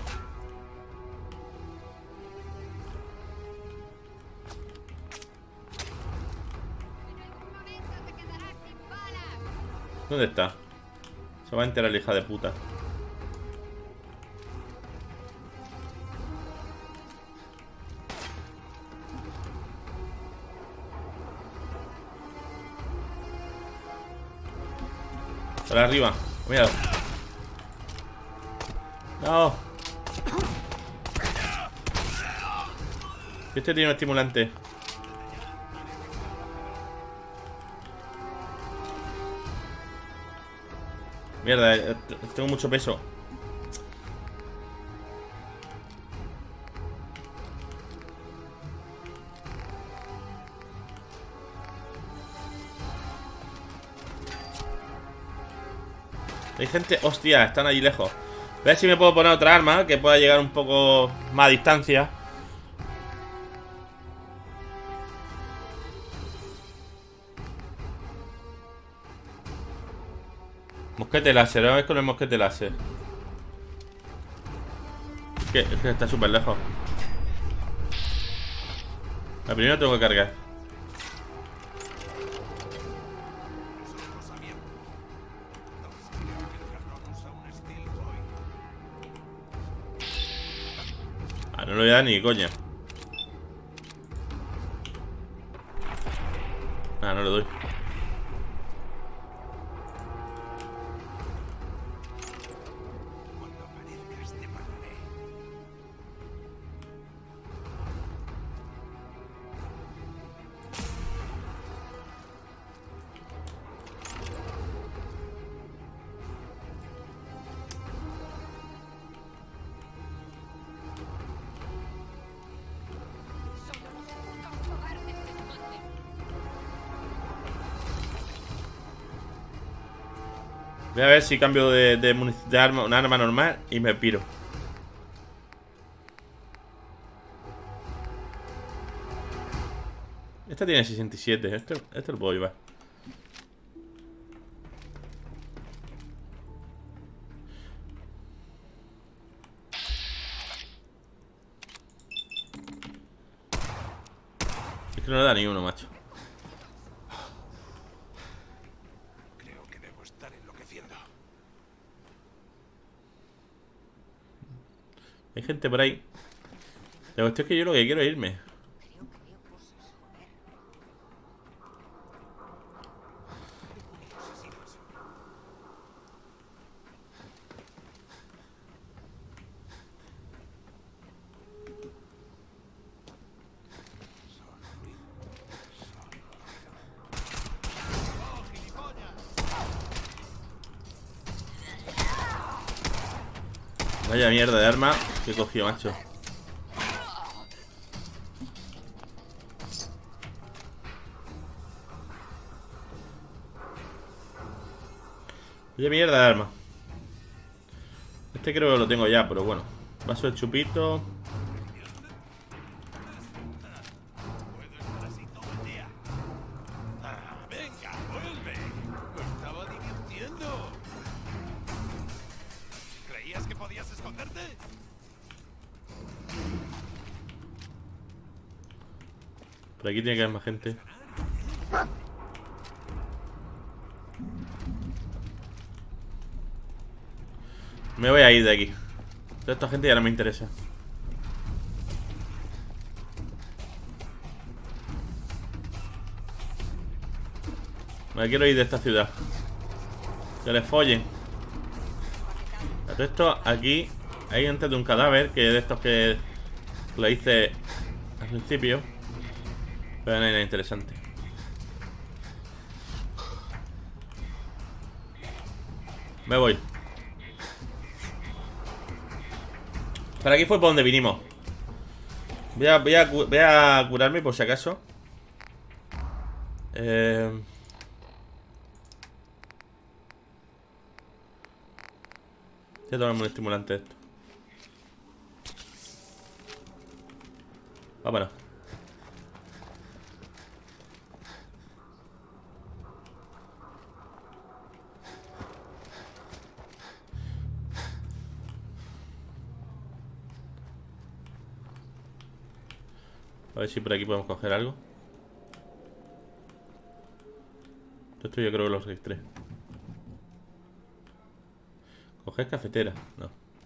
¿Dónde está? Se va a enterar la hija de puta. Por arriba. Mira. No. Este tiene un estimulante. Mierda, eh, tengo mucho peso. Hay gente... Hostia, están allí lejos. A ver si me puedo poner otra arma que pueda llegar un poco más a distancia. Mosquete láser, a ver con el mosquete láser. Es que, es que está súper lejos. La primera tengo que cargar. Ah, no lo voy a dar ni coña. Ah, no lo doy. Voy a ver si cambio de, de, de arma, una arma normal y me piro. Esta tiene sesenta y siete. Este, este lo puedo llevar. Es que no le da ni uno, macho. Hay gente por ahí. La cuestión es que yo lo que quiero es irme. Vaya mierda de arma que he cogido, macho. Vaya mierda de arma. Este creo que lo tengo ya, pero bueno. Vaso de chupito. Por aquí tiene que haber más gente. Me voy a ir de aquí. Toda esta gente ya no me interesa. Me quiero ir de esta ciudad. Que les follen. A todo esto, aquí hay antes de un cadáver, que es de estos que lo hice al principio. Pero no hay nada interesante. Me voy. Para aquí fue por donde vinimos. Voy a, voy a, voy a curarme por si acaso. Eh... Voy a tomarme un estimulante esto. Vámonos. A ver si por aquí podemos coger algo. Esto yo creo que lo registré. Coger cafetera, no.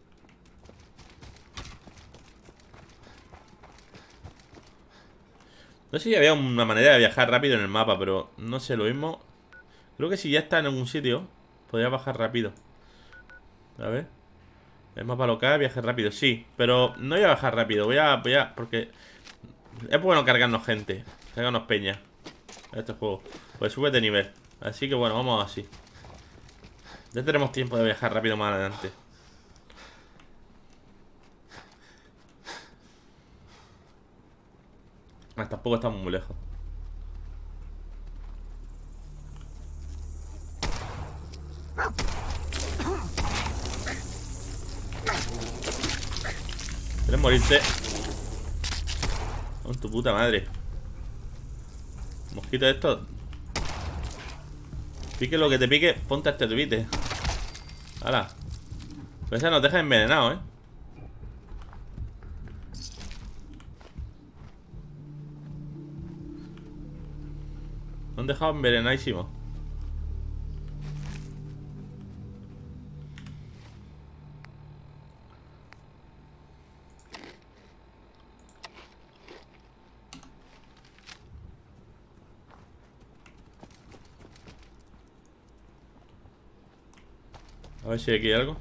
No sé si había una manera de viajar rápido en el mapa, pero no sé, lo mismo. Creo que si ya está en algún sitio, podría bajar rápido. A ver. El mapa local, viaje rápido, sí. Pero no voy a bajar rápido, voy a... Voy a porque es bueno cargarnos gente. Cargarnos peña en este juego. Pues sube de nivel. Así que bueno, vamos así. Ya tenemos tiempo de viajar rápido más adelante. Ah, tampoco estamos muy lejos. ¿Quieres morirte? Con tu puta madre. Mosquito de estos. Pique lo que te pique, ponte a este tuite. ¡Hala! Pues esa nos deja envenenado, ¿eh? Nos han dejado envenenadísimo. A ver si aquí hay algo.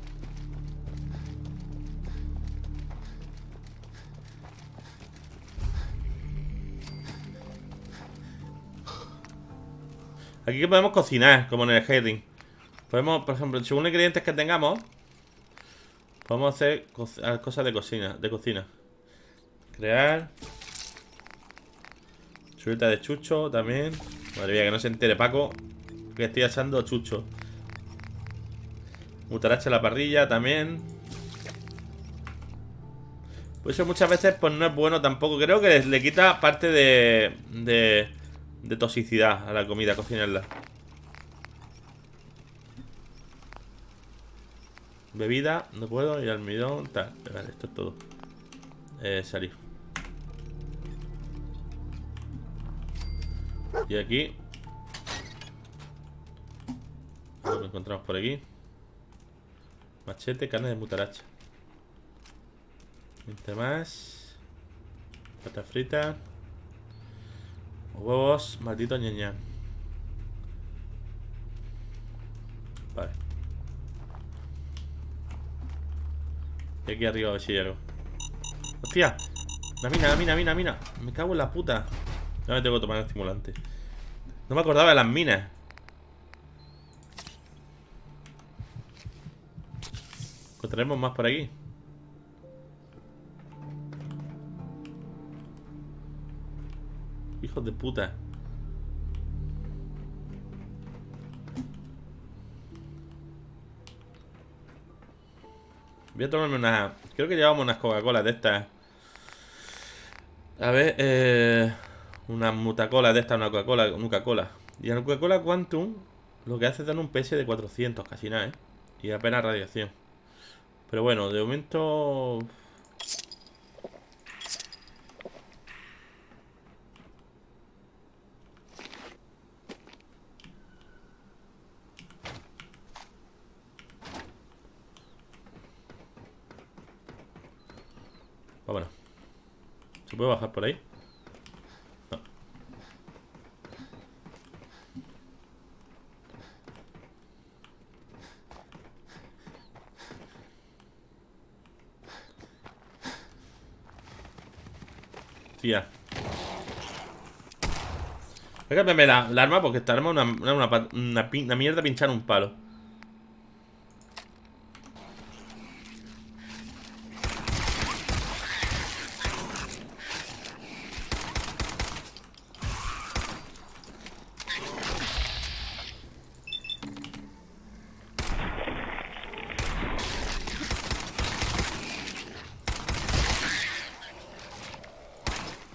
Aquí que podemos cocinar, como en el Skyrim. Podemos, por ejemplo, según los ingredientes que tengamos, podemos hacer co cosas de cocina, de cocina. Crear. Chuleta de chucho también. Madre mía, que no se entere Paco que estoy asando chucho. Mutaracha a la parrilla también. Por eso muchas veces pues no es bueno tampoco. Creo que le, le quita parte de, de De toxicidad a la comida, cocinarla. Bebida, no puedo. Y almidón, tal. Vale, esto es todo. Eh, salir. Y aquí lo que encontramos por aquí. Machete, carne de mutaracha. veinte más. Pata frita. Huevos, maldito ñaña. Vale. Y aquí arriba a ver si hay algo. ¡Hostia! La mina, la mina, la mina, la mina. Me cago en la puta. Ya me tengo que tomar el estimulante. No me acordaba de las minas. Encontraremos más por aquí. Hijos de puta. Voy a tomarme una... Creo que llevamos unas Coca-Cola de estas. A ver, eh... una Mutacola de estas, una Coca-Cola, una Coca-Cola. Y a la Coca-Cola Quantum lo que hace es dar un P S de cuatrocientos, casi nada, ¿eh? Y apenas radiación. Pero bueno, de momento... Vámonos. ¿Se puede bajar por ahí? No. Tía. Voy a cambiarme la, la arma porque esta arma es una, una, una, una, una mierda pinchar un palo.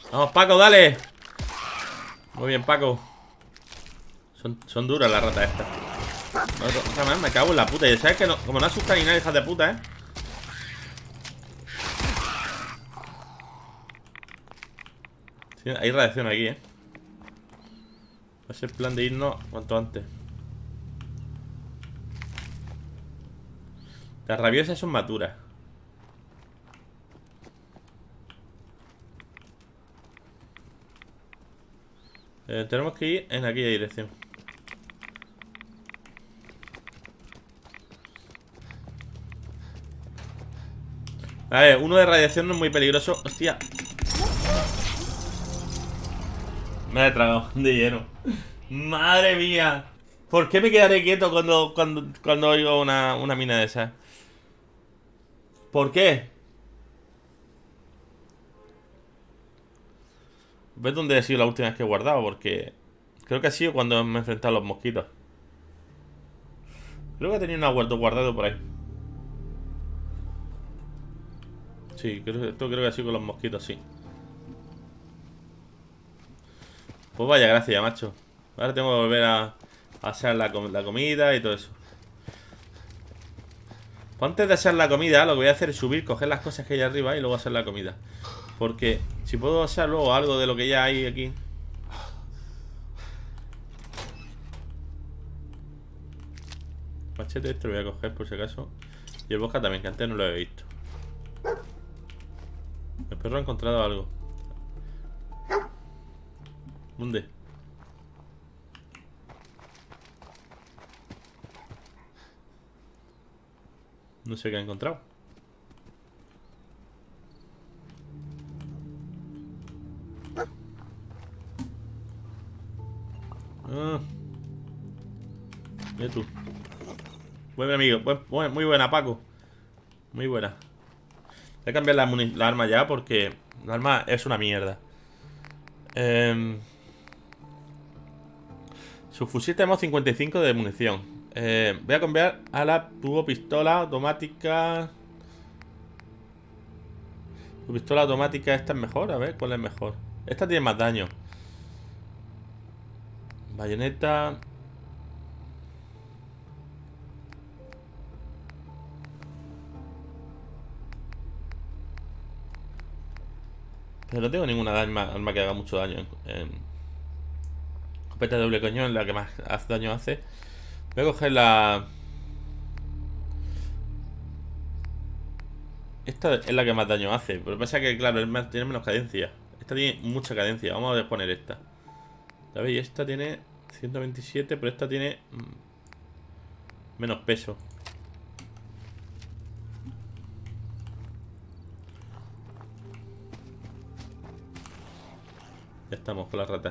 Vamos, Paco, dale. Muy bien, Paco. Son, son duras las ratas estas. Otra más, me cago en la puta. Y sabes que no, como no asusta ni nada, hijas de puta, ¿eh? Sí, hay radiación aquí, ¿eh? Va a ser plan de irnos cuanto antes. Las rabiosas son maturas. Eh, tenemos que ir en aquella dirección. A ver, uno de radiación no es muy peligroso. Hostia. Me he tragado de lleno. Madre mía. ¿Por qué me quedaré quieto cuando, cuando, cuando oigo una, una mina de esas? ¿Por qué? ¿Ves dónde ha sido la última vez que he guardado? Porque creo que ha sido cuando me he enfrentado a los mosquitos. Creo que tenía un aguardo guardado por ahí. Sí, creo, esto creo que ha sido con los mosquitos, sí. Pues vaya gracia, macho. Ahora tengo que volver a, a hacer la, com la comida y todo eso. Pues antes de hacer la comida, lo que voy a hacer es subir, coger las cosas que hay arriba y luego hacer la comida. Porque si puedo hacer luego algo de lo que ya hay aquí. Machete este lo voy a coger por si acaso. Y el bosca también, que antes no lo he visto. El perro ha encontrado algo. ¿Dónde? No sé qué ha encontrado. Ah. Mira tú. Buen amigo. Buen, buen, muy buena, Paco. Muy buena. Voy a cambiar la, la arma ya porque la arma es una mierda. Eh, su fusil tenemos cincuenta y cinco de munición. Eh, voy a cambiar a la tubo pistola automática. Tu pistola automática, esta es mejor. A ver, ¿cuál es mejor? Esta tiene más daño. Bayoneta. Pero no tengo ninguna arma, arma que haga mucho daño. Eh, escopeta de doble cañón, la que más daño hace. Voy a coger la... Esta es la que más daño hace. Pero lo que pasa es que, claro, es más, tiene menos cadencia. Esta tiene mucha cadencia. Vamos a poner esta. ¿Sabéis? Esta tiene ciento veintisiete, pero esta tiene menos peso. Ya estamos con las ratas.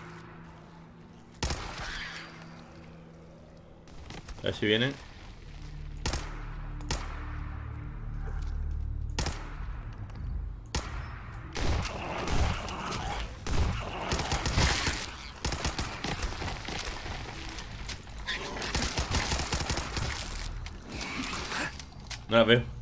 A ver si vienen. No las veo.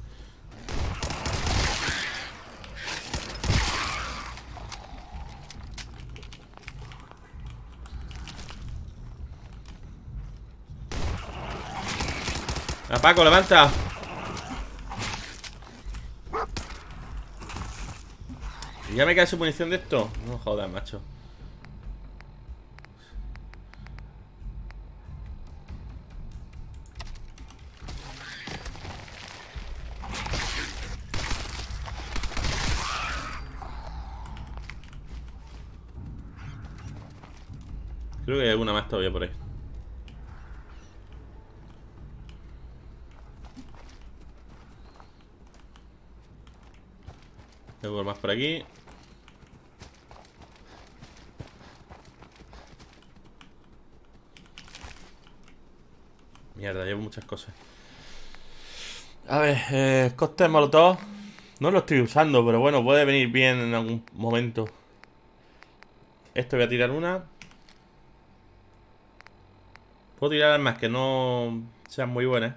¡Ah, Paco, levanta! ¿Y ya me cae su munición de esto? No jodas, macho. Creo que hay alguna más todavía por ahí. Tengo más por aquí. Mierda, llevo muchas cosas. A ver, eh, cóctel molotov. No lo estoy usando, pero bueno, puede venir bien en algún momento. Esto voy a tirar una. Puedo tirar armas que no sean muy buenas.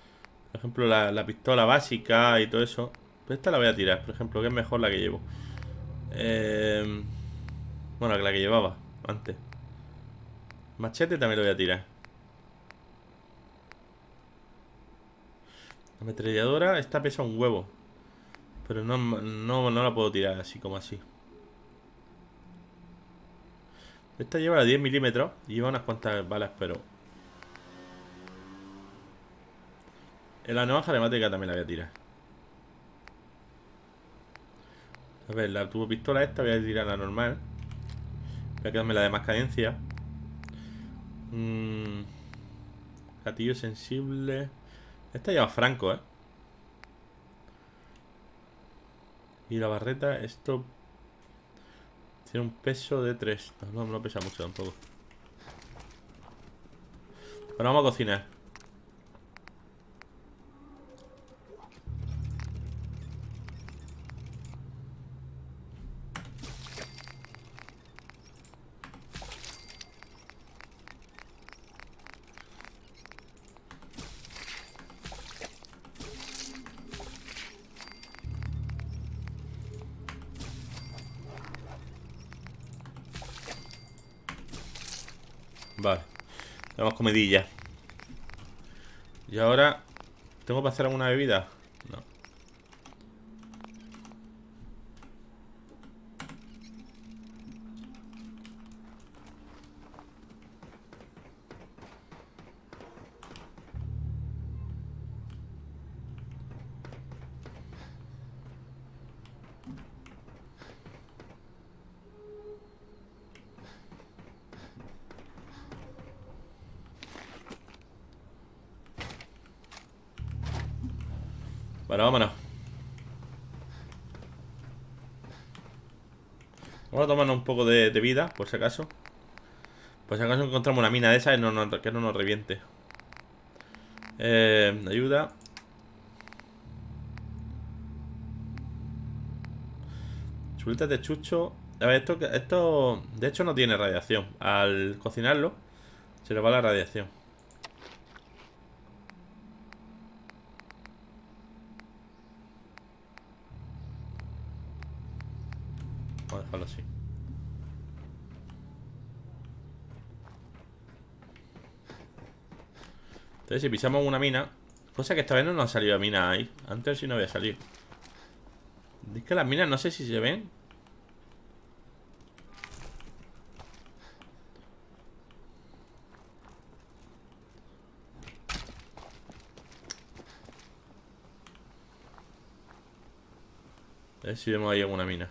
Por ejemplo, la, la pistola básica y todo eso. Pues esta la voy a tirar, por ejemplo, que es mejor la que llevo. Eh, bueno, la que llevaba antes. Machete también lo voy a tirar. La ametralladora, esta pesa un huevo. Pero no, no, no la puedo tirar así como así. Esta lleva diez milímetros y lleva unas cuantas balas, pero... En la navaja neumática también la voy a tirar. A ver, la turbopistola esta voy a tirar la normal. Voy a quedarme la de más cadencia. Mm, gatillo sensible. Esta lleva franco, ¿eh? Y la barreta, esto... Tiene un peso de tres. No, no pesa mucho tampoco. Bueno, vamos a cocinar. Vale, tenemos comidilla. Y ahora, ¿tengo que hacer alguna bebida? No. Bueno, vámonos. Vamos a tomarnos un poco de, de vida, por si acaso. Por si acaso encontramos una mina de esas y no, no, que no nos reviente. Eh, ayuda. Chuletas de chucho. A ver, esto, esto de hecho no tiene radiación. Al cocinarlo se le va la radiación. Vamos a dejarlo así. Entonces si pisamos una mina, cosa que esta vez no nos ha salido mina ahí. Antes sí no había salido. Es que las minas no sé si se ven. A ver si vemos ahí alguna mina.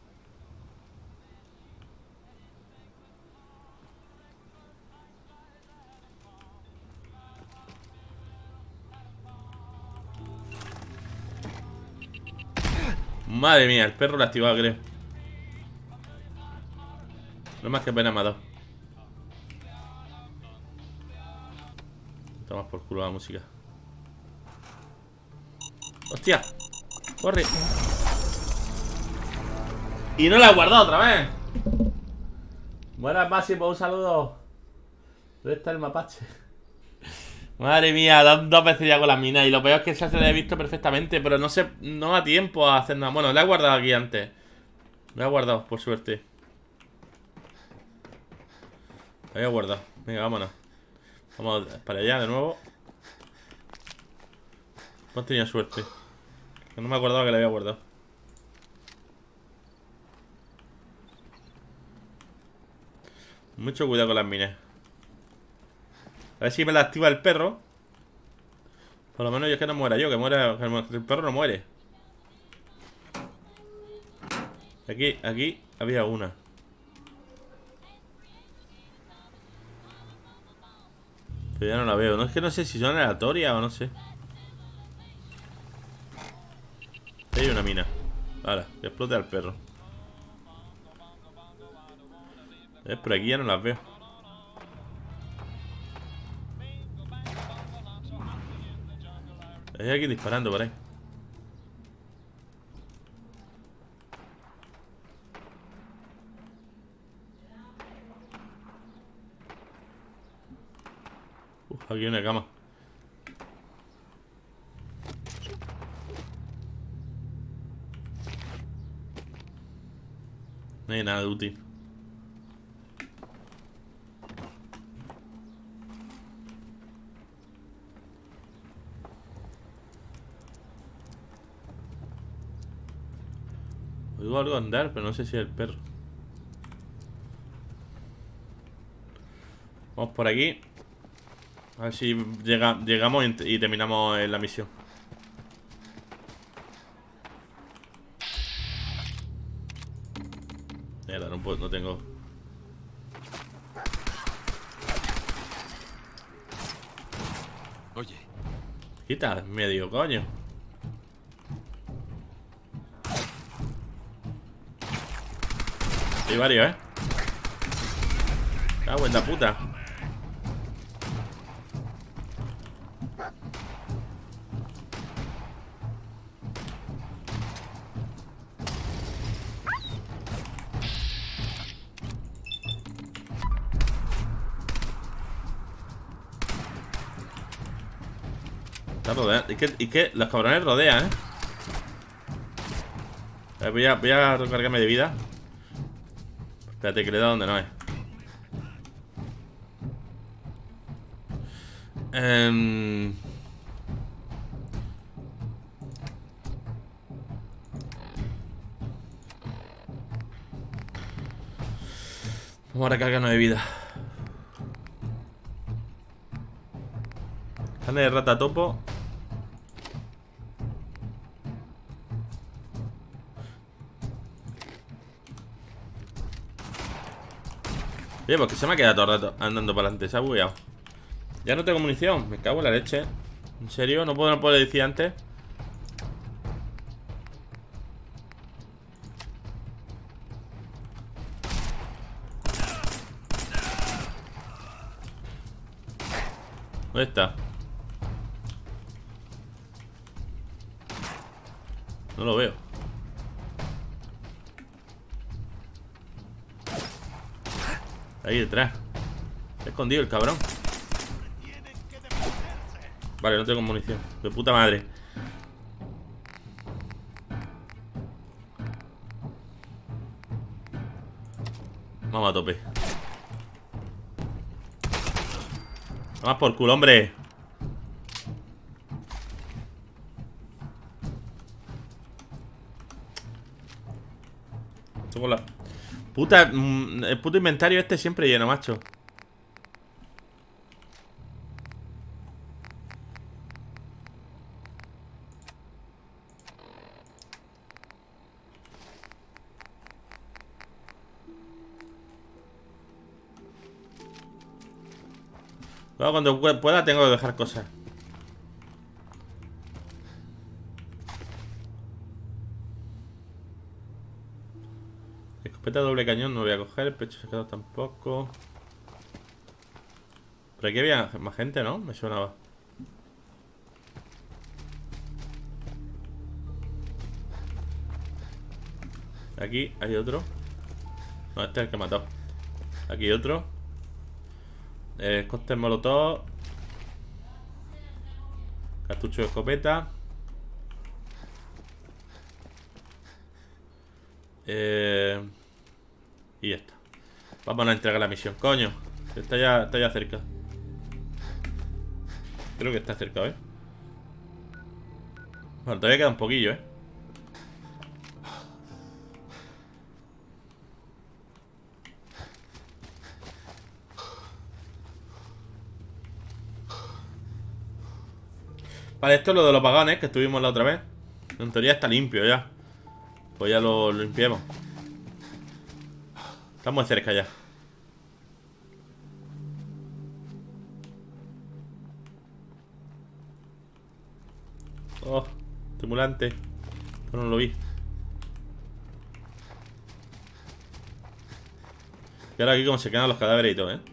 Madre mía, el perro lo ha activado, creo. No más que pena me ha dado. Toma por culo la música. ¡Hostia! ¡Corre! Y no la he guardado otra vez. Buenas, Máximo, un saludo. ¿Dónde está el mapache? Madre mía, dos, dos veces ya con las minas. Y lo peor es que se se le he visto perfectamente. Pero no sé, no da tiempo a hacer nada. Bueno, la he guardado aquí antes. La he guardado, por suerte. La he guardado. Venga, vámonos. Vamos para allá de nuevo. No tenía suerte. Que no me acordaba que la había guardado. Mucho cuidado con las minas. A ver si me la activa el perro. Por lo menos yo es que no muera yo. Que muera, que el perro no muere. Aquí, aquí había una. Pero ya no la veo. No es que no sé si son aleatorias o no sé. Ahí hay una mina. Ahora, que explote al perro. Eh, por aquí ya no las veo. Hay aquí disparando por ahí. Uf, aquí hay una cama. No hay nada de útil. Oigo algo andar, pero no sé si es el perro. Vamos por aquí. A ver si llega, llegamos y, y terminamos la misión. Mierda, no, puedo, no tengo. Oye, Quita medio, coño. Hay varios, ¿eh? Cago en la puta. Está rodeando. Y que, y que los cabrones rodean, ¿eh? A ver, voy a, voy a recargarme de vida. Espérate, que le he dado donde no es. Um... Vamos a recargarnos de vida. Carne de rata topo. Oye, porque se me ha quedado todo el rato andando para adelante. Se ha bugueado. Ya no tengo munición. Me cago en la leche. ¿En serio? ¿No puedo, no puedo decir antes? ¿Dónde está? No lo veo. Ahí detrás. Está escondido el cabrón. Vale, no tengo munición. De puta madre. Vamos a tope. Vamos por culo, hombre. Tengo la... Puta... El puto inventario este siempre lleno, macho. Luego cuando pueda tengo que dejar cosas. Escopeta doble cañón no voy a coger. El pecho secado tampoco. Pero aquí había más gente, ¿no? Me sonaba. Aquí hay otro. No, este es el que mató. Aquí hay otro. Eh, cóctel molotov. Cartucho de escopeta. Eh, y ya está. Vamos a entregar la misión. Coño, está ya, está ya cerca. Creo que está cerca, ¿eh? Bueno, todavía queda un poquillo, ¿eh? Vale, esto es lo de los vagones que estuvimos la otra vez. En teoría está limpio ya. Pues ya lo, lo limpiemos. Estamos muy cerca ya. Oh, estimulante. Esto no lo vi. Y ahora aquí como se quedan los cadáveres y todo, ¿eh?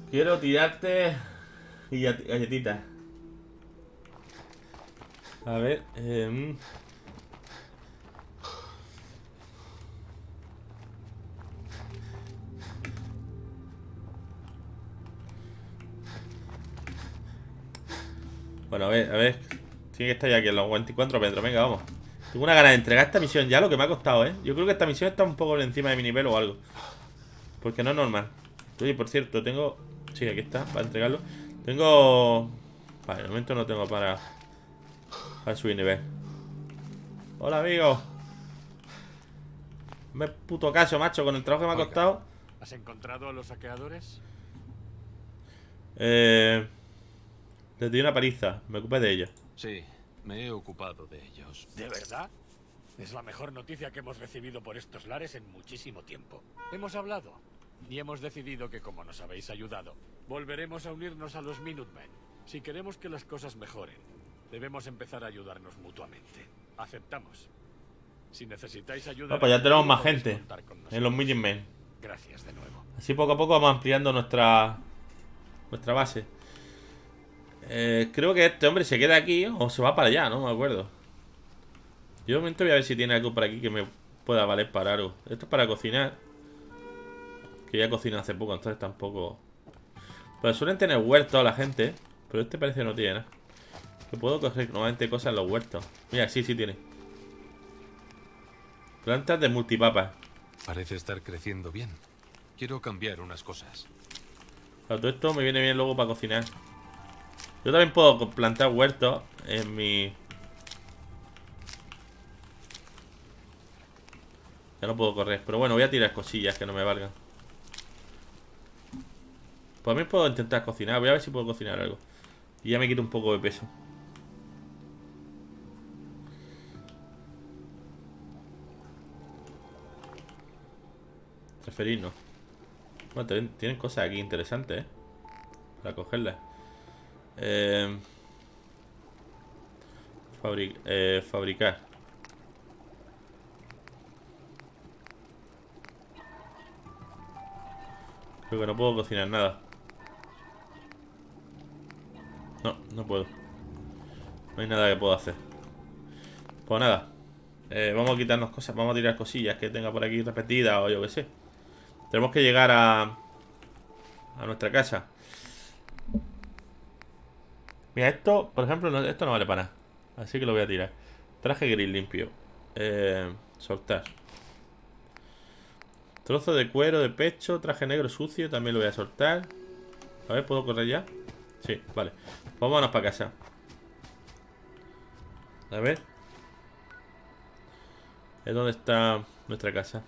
Quiero tirarte y galletitas. A ver, eh... bueno, a ver, a ver. Tiene que estar ya aquí en los veinticuatro metros. Venga, vamos. Tengo una gana de entregar esta misión ya, lo que me ha costado, ¿eh? Yo creo que esta misión está un poco por encima de mi nivel o algo. Porque no es normal. Oye, por cierto, tengo... sí, aquí está, para entregarlo. Tengo... vale, de momento no tengo para... para subir nivel. Hola, amigo. Me puto caso, macho, con el trabajo que me ha Oiga, costado. ¿has encontrado a los saqueadores? Eh... Les di una paliza, me ocupé de ellos. Sí, me he ocupado de ellos. ¿De verdad? Es la mejor noticia que hemos recibido por estos lares en muchísimo tiempo. Hemos hablado y hemos decidido que, como nos habéis ayudado, volveremos a unirnos a los Minutemen. Si queremos que las cosas mejoren, debemos empezar a ayudarnos mutuamente. Aceptamos. Si necesitáis ayuda... No, pues ya tenemos más podéis gente contar con en los nosotros. Minutemen. Gracias de nuevo. Así poco a poco vamos ampliando nuestra... nuestra base. Eh, creo que este hombre se queda aquí o se va para allá, no me acuerdo. Yo de momento voy a ver si tiene algo por aquí que me pueda valer para algo. Esto es para cocinar. Que ya cociné hace poco, entonces tampoco... Pero suelen tener huertos la gente. Pero este parece que no tiene nada. Que puedo coger nuevamente cosas en los huertos. Mira, sí, sí tiene. Plantas de multipapas. Parece estar creciendo bien. Quiero cambiar unas cosas. Claro, todo esto me viene bien luego para cocinar. Yo también puedo plantar huertos en mi... ya no puedo correr. Pero bueno, voy a tirar cosillas que no me valgan. Pues también puedo intentar cocinar. Voy a ver si puedo cocinar algo. Y ya me quito un poco de peso. Transferirnos. Bueno, tienen, tienen cosas aquí interesantes, ¿eh? Para cogerlas. Eh, fabric, eh, fabricar. Creo que no puedo cocinar nada. No, no puedo. No hay nada que puedo hacer. Pues nada. Eh, vamos a quitarnos cosas. Vamos a tirar cosillas que tenga por aquí repetidas o yo que sé. Tenemos que llegar a... a nuestra casa. Mira, esto, por ejemplo, no, esto no vale para nada. Así que lo voy a tirar. Traje gris limpio. Eh, soltar. Trozo de cuero de pecho. Traje negro sucio. También lo voy a soltar. A ver, ¿puedo correr ya? Sí, vale. Pues vámonos para casa. A ver. ¿Es dónde está nuestra casa?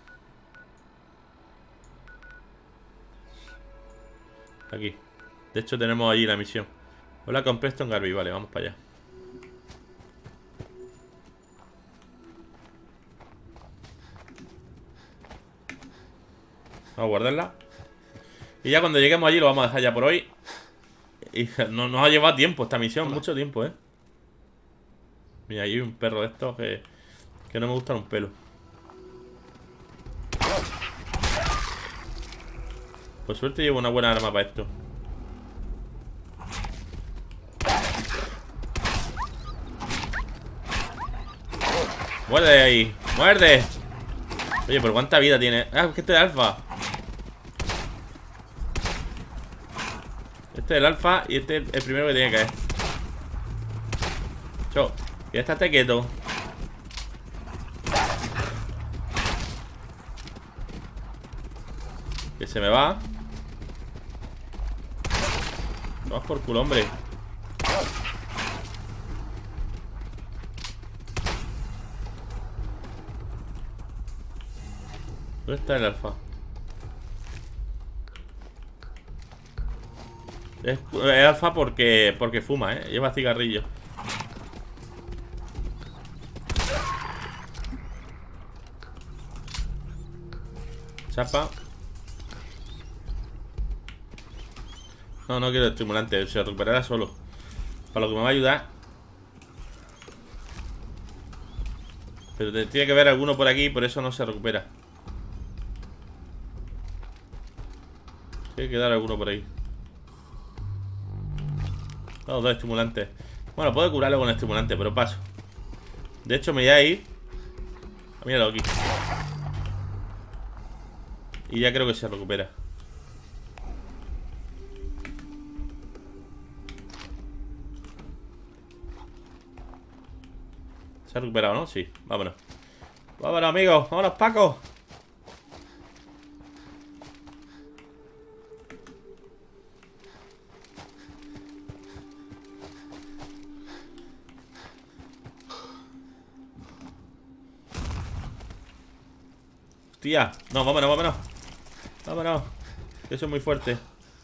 Aquí. De hecho tenemos allí la misión. Hola, con Preston Garvey. Vale, vamos para allá. Vamos a guardarla. Y ya cuando lleguemos allí lo vamos a dejar ya por hoy. Y no, nos ha llevado tiempo esta misión. Hola. Mucho tiempo, eh. Mira, ahí hay un perro de estos que, que no me gustan un pelo. Por suerte llevo una buena arma para esto. ¡Muerde ahí! ¡Muerde! Oye, ¿pero cuánta vida tiene? Ah, es que este es el alfa. Este es el alfa y este es el primero que tiene que caer. Chau. Ya estate quieto. Que se me va. Vas por culo, hombre. ¿Dónde está el alfa? Es, es alfa porque porque fuma, ¿eh? Lleva cigarrillo. Chapa. No, no quiero estimulante. Se recuperará solo. Para lo que me va a ayudar. Pero te, tiene que haber alguno por aquí. Por eso no se recupera. Tiene que dar alguno por ahí. Los dos estimulantes. Bueno, puedo curarlo con estimulante, pero paso. De hecho, me voy a ir. Míralo aquí. Y ya creo que se recupera. Se ha recuperado, ¿no? Sí, vámonos. Vámonos, amigos. Vámonos, Paco. Hostia. No, vámonos, vámonos. Vámonos. Que son muy fuertes.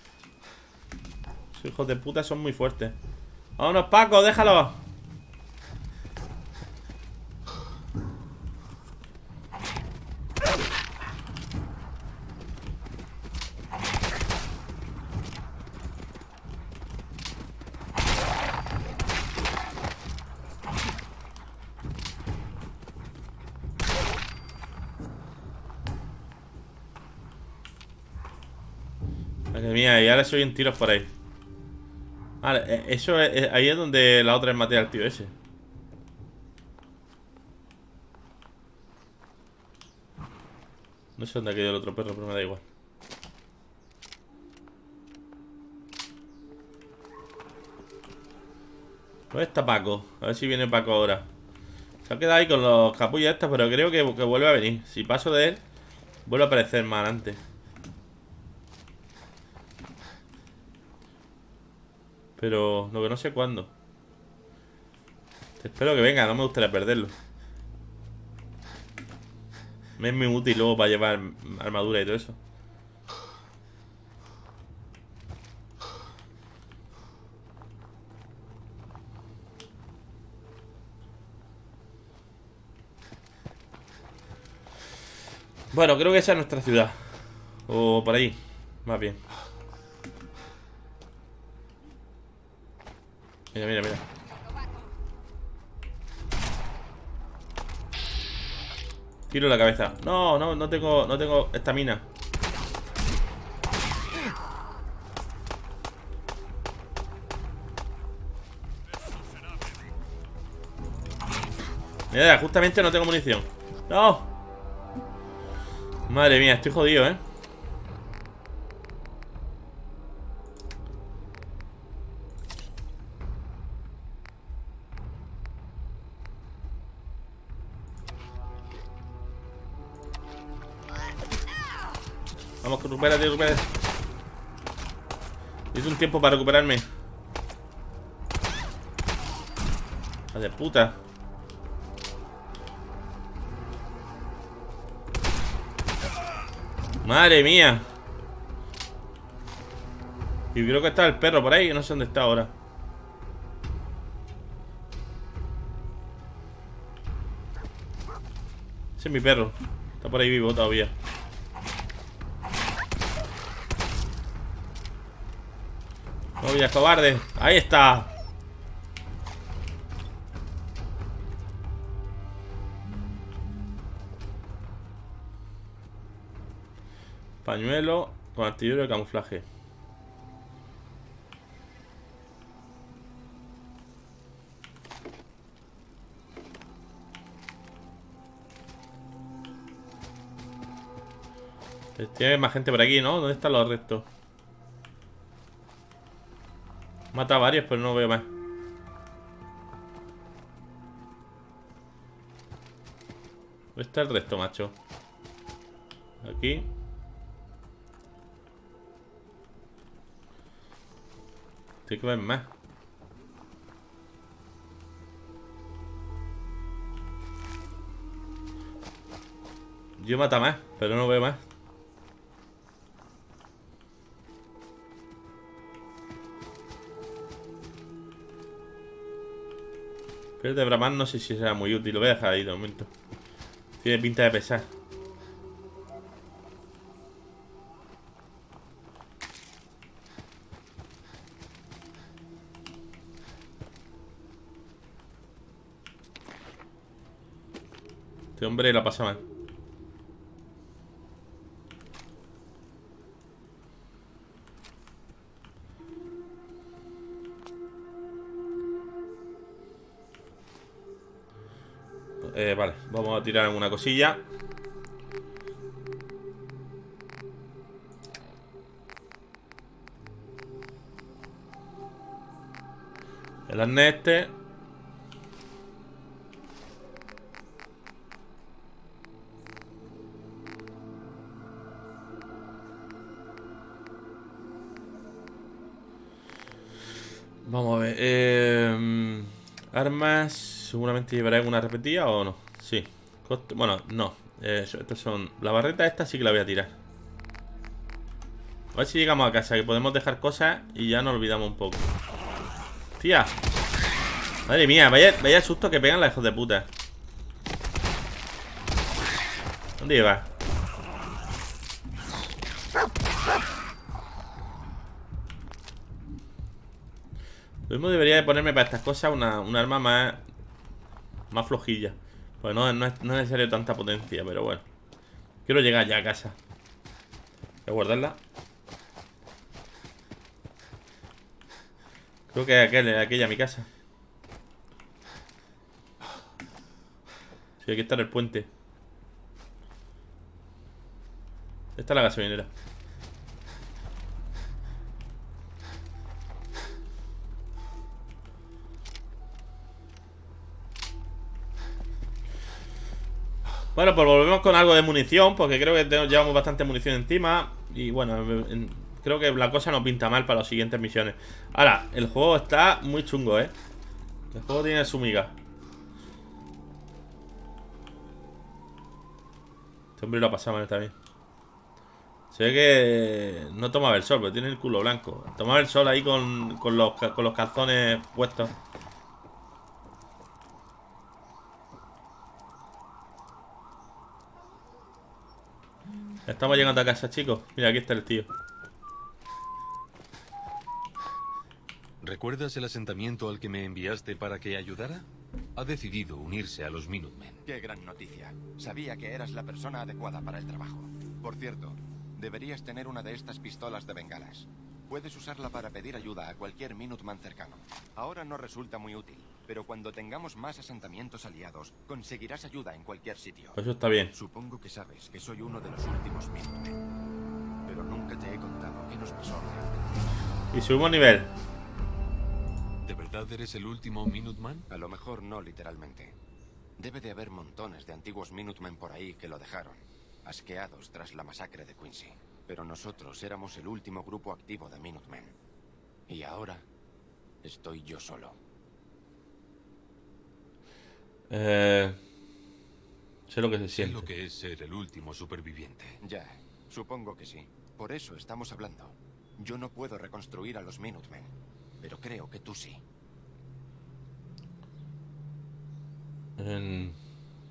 Esos hijos de puta son muy fuertes. Vámonos, Paco, déjalo. Madre mía, y ahora soy en tiros por ahí. Vale, eso es, ahí es donde la otra es maté al tío ese. No sé dónde ha quedado el otro perro, pero me da igual. ¿Dónde está Paco? A ver si viene Paco ahora. Se ha quedado ahí con los capullos estos, pero creo que, que vuelve a venir. Si paso de él, vuelve a aparecer más adelante. Pero lo que no sé cuándo. Espero que venga, no me gustaría perderlo. Me es muy útil luego para llevar armadura y todo eso. Bueno, creo que esa es nuestra ciudad. O por ahí, más bien. Mira, mira, mira. Tiro en la cabeza. No, no, no tengo, no tengo estamina. Mira, justamente no tengo munición. No. Madre mía, estoy jodido, ¿eh? Vamos, recupérate, recupérate. Necesito un tiempo para recuperarme. ¡Hija de puta! ¡Madre mía! Y creo que está el perro por ahí, que no sé dónde está ahora. Ese es mi perro. Está por ahí vivo todavía. No vayas, cobarde. Ahí está. Pañuelo con artillero de camuflaje. Tiene más gente por aquí, ¿no? ¿Dónde están los restos? Mata a varios, pero no veo más. ¿Dónde está el resto, macho? Aquí. Tiene que ver más. Yo mata más, pero no veo más. Pero el de Brahman no sé si será muy útil. Lo voy a dejar ahí de momento. Tiene pinta de pesar. Este hombre la pasa mal. Eh, vale, vamos a tirar alguna cosilla. El arnés este. Vamos a ver. Eh, armas. Seguramente llevaré alguna repetida o no. Sí. Coste, bueno, no. Eh, estos son. La barreta esta sí que la voy a tirar. A ver si llegamos a casa, que podemos dejar cosas y ya nos olvidamos un poco. Tía. Madre mía, vaya, vaya susto que pegan las hijos de puta. ¿Dónde lleva? Lo mismo debería de ponerme para estas cosas una, una arma más Más flojilla. Pues no, no, es, no es necesario tanta potencia, pero bueno. Quiero llegar ya a casa. Voy a guardarla. Creo que es aquel, aquella mi casa. Sí, aquí está en el puente. Esta es la gasolinera. Bueno, pues volvemos con algo de munición, porque creo que tenemos, llevamos bastante munición encima. Y bueno, en, creo que la cosa no pinta mal para las siguientes misiones. Ahora, el juego está muy chungo, ¿eh? El juego tiene su miga. Este hombre lo ha pasado mal también. Se ve que no tomaba el sol, pero tiene el culo blanco. Tomaba el sol ahí con, con, los, con los calzones puestos. Estamos llegando a casa, chicos. Mira, aquí está el tío. ¿Recuerdas el asentamiento al que me enviaste para que ayudara? Ha decidido unirse a los Minutemen. Qué gran noticia. Sabía que eras la persona adecuada para el trabajo. Por cierto, deberías tener una de estas pistolas de bengalas. Puedes usarla para pedir ayuda a cualquier Minuteman cercano. Ahora no resulta muy útil, pero cuando tengamos más asentamientos aliados, conseguirás ayuda en cualquier sitio. Pues eso está bien. Supongo que sabes que soy uno de los últimos Minutemen, pero nunca te he contado qué nos pasó realmente. Y subimos nivel. ¿De verdad eres el último Minuteman? A lo mejor no literalmente. Debe de haber montones de antiguos Minutemen por ahí que lo dejaron, asqueados tras la masacre de Quincy. Pero nosotros éramos el último grupo activo de Minutemen. Y ahora estoy yo solo. Eh, sé lo que se Sé siente. lo que es ser el último superviviente. Ya, supongo que sí. Por eso estamos hablando. Yo no puedo reconstruir a los Minutemen, pero creo que tú sí. En...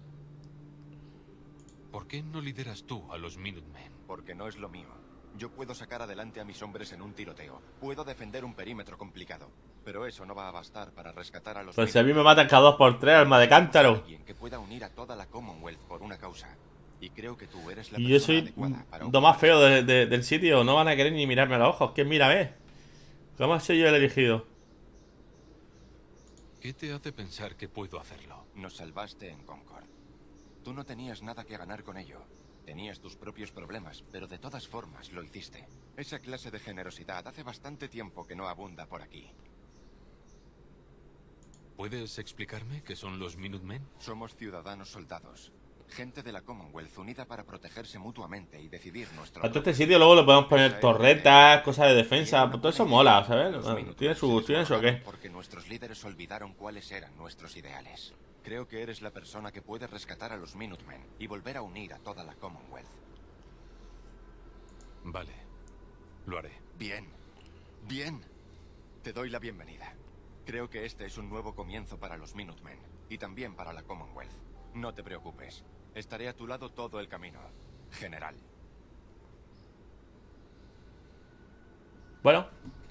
¿Por qué no lideras tú a los Minutemen? Porque no es lo mío. Yo puedo sacar adelante a mis hombres en un tiroteo. Puedo defender un perímetro complicado. Pero eso no va a bastar para rescatar a los... Pues si a mí me matan cada dos por tres, alma de cántaro. Alguien que pueda unir a toda la Commonwealth por una causa. Y creo que tú eres la Y yo persona soy adecuada para lo más feo de, de, del sitio. No van a querer ni mirarme a los ojos. Que mírame. ¿Cómo soy yo el elegido? ¿Qué te hace pensar que puedo hacerlo? Nos salvaste en Concord. Tú no tenías nada que ganar con ello. Tenías tus propios problemas, pero de todas formas lo hiciste. Esa clase de generosidad hace bastante tiempo que no abunda por aquí. ¿Puedes explicarme qué son los Minutemen? Somos ciudadanos soldados. Gente de la Commonwealth unida para protegerse mutuamente y decidir nuestro... A todo este sitio luego le podemos poner torretas, cosas de defensa. Todo eso mola, ¿sabes? Tiene su, tiene su qué. Porque nuestros líderes olvidaron cuáles eran nuestros ideales. Creo que eres la persona que puede rescatar a los Minutemen y volver a unir a toda la Commonwealth. Vale, lo haré. Bien, bien. Te doy la bienvenida. Creo que este es un nuevo comienzo para los Minutemen y también para la Commonwealth. No te preocupes. Estaré a tu lado todo el camino, general. Bueno.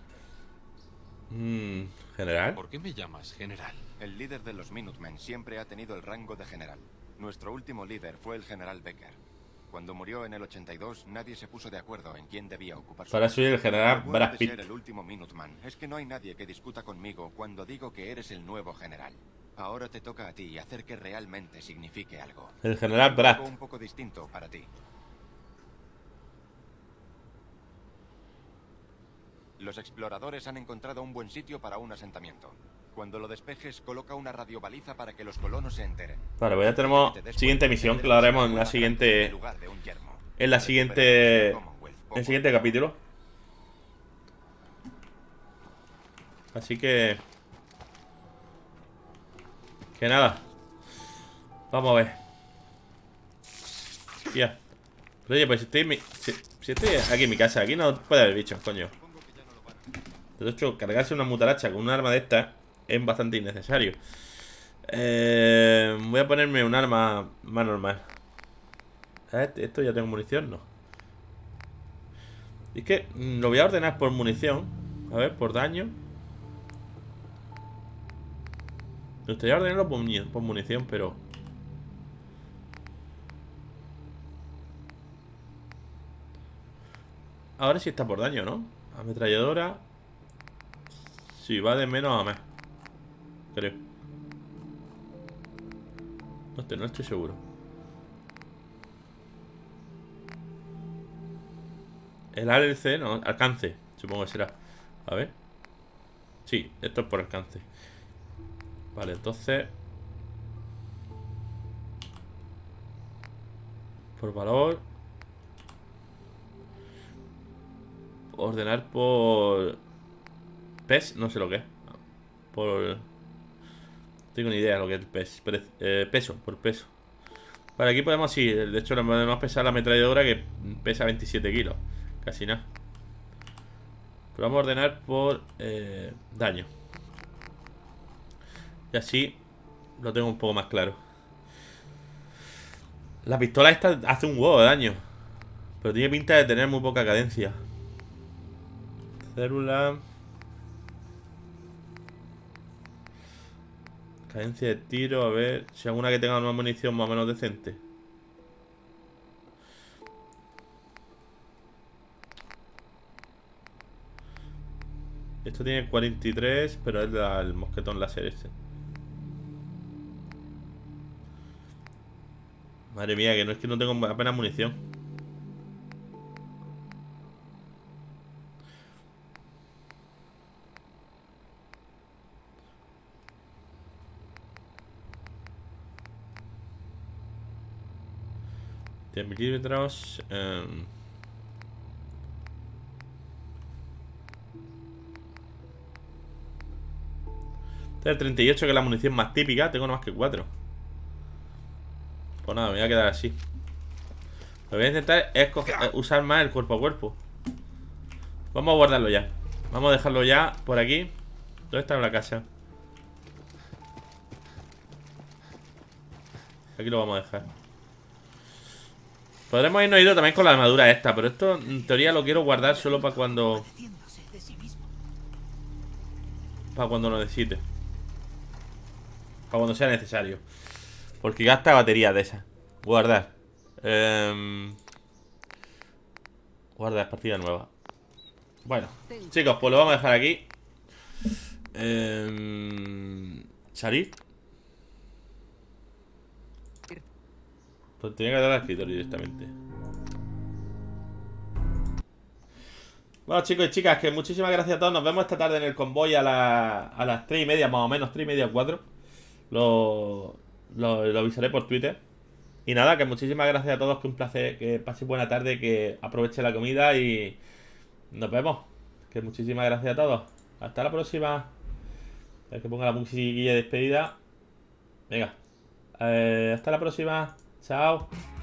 Mm, general. ¿Por qué me llamas general? El líder de los Minutemen siempre ha tenido el rango de general. Nuestro último líder fue el general Becker. Cuando murió en el ochenta y dos, nadie se puso de acuerdo en quién debía ocupar su Ahora puesto. soy el general Lo bueno Brad de Pitt. ser el último Minuteman es que no hay nadie que discuta conmigo cuando digo que eres el nuevo general. Ahora te toca a ti hacer que realmente signifique algo. El general Brad. Algo un poco distinto para ti. Los exploradores han encontrado un buen sitio para un asentamiento. Cuando lo despejes, coloca una radiobaliza para que los colonos se enteren. Vale, pues ya tenemos siguiente misión, que lo haremos en la siguiente. En la siguiente. En el siguiente capítulo. Así que. Que nada. Vamos a ver. Tía. Pero oye, pues si estoy en mi, si, si estoy aquí en mi casa, aquí no puede haber bichos, coño. De hecho, cargarse una mutaracha con un arma de esta es bastante innecesario. Eh, voy a ponerme un arma más normal. ¿Esto ya tengo munición? No. Es que lo voy a ordenar por munición. A ver, por daño. Me gustaría ordenarlo por, por munición, pero... Ahora sí está por daño, ¿no? Ametralladora. Sí, va de menos a más. Creo. No estoy, no estoy seguro. El A L C, no, alcance. Supongo que será. A ver. Sí, esto es por alcance. Vale, entonces. Por valor. Ordenar por... P E S, no sé lo que es. Por... No tengo ni idea de lo que es el P E S. Pre... Eh, peso, por peso. Vale, aquí podemos, sí, de hecho podemos pesar la ametralladora que pesa veintisiete kilos. Casi nada. Pero vamos a ordenar por eh, daño. Y así lo tengo un poco más claro. La pistola esta hace un huevo de daño, pero tiene pinta de tener muy poca cadencia. Célula. Cadencia de tiro, a ver si alguna que tenga una munición más o menos decente. Esto tiene cuarenta y tres, pero es la, el mosquetón láser este. Madre mía, que no es que no tengo apenas munición. diez milímetros. Um. Este es el treinta y ocho, que es la munición más típica. Tengo nada más que cuatro. Pues nada, me voy a quedar así. Lo que voy a intentar es usar más el cuerpo a cuerpo. Vamos a guardarlo ya. Vamos a dejarlo ya por aquí. ¿Dónde está la casa? Aquí lo vamos a dejar. Podremos irnos ido también con la armadura esta, pero esto en teoría lo quiero guardar solo para cuando... Para cuando lo necesite. Para cuando sea necesario. Porque gasta batería de esa. Guardar. Eh... Guardar, partida nueva. Bueno, chicos, pues lo vamos a dejar aquí. Eh... Salir. Pues tenía que dar al escritorio directamente. Bueno, chicos y chicas, que muchísimas gracias a todos. Nos vemos esta tarde en el convoy a, la, a las tres y media, más o menos, tres y media, cuatro. Lo, lo, lo avisaré por Twitter. Y nada, que muchísimas gracias a todos. Que un placer, que paséis buena tarde, que aproveche la comida y nos vemos. Que muchísimas gracias a todos. Hasta la próxima. A ver que ponga la musiquilla de despedida. Venga. Eh, hasta la próxima. Chao.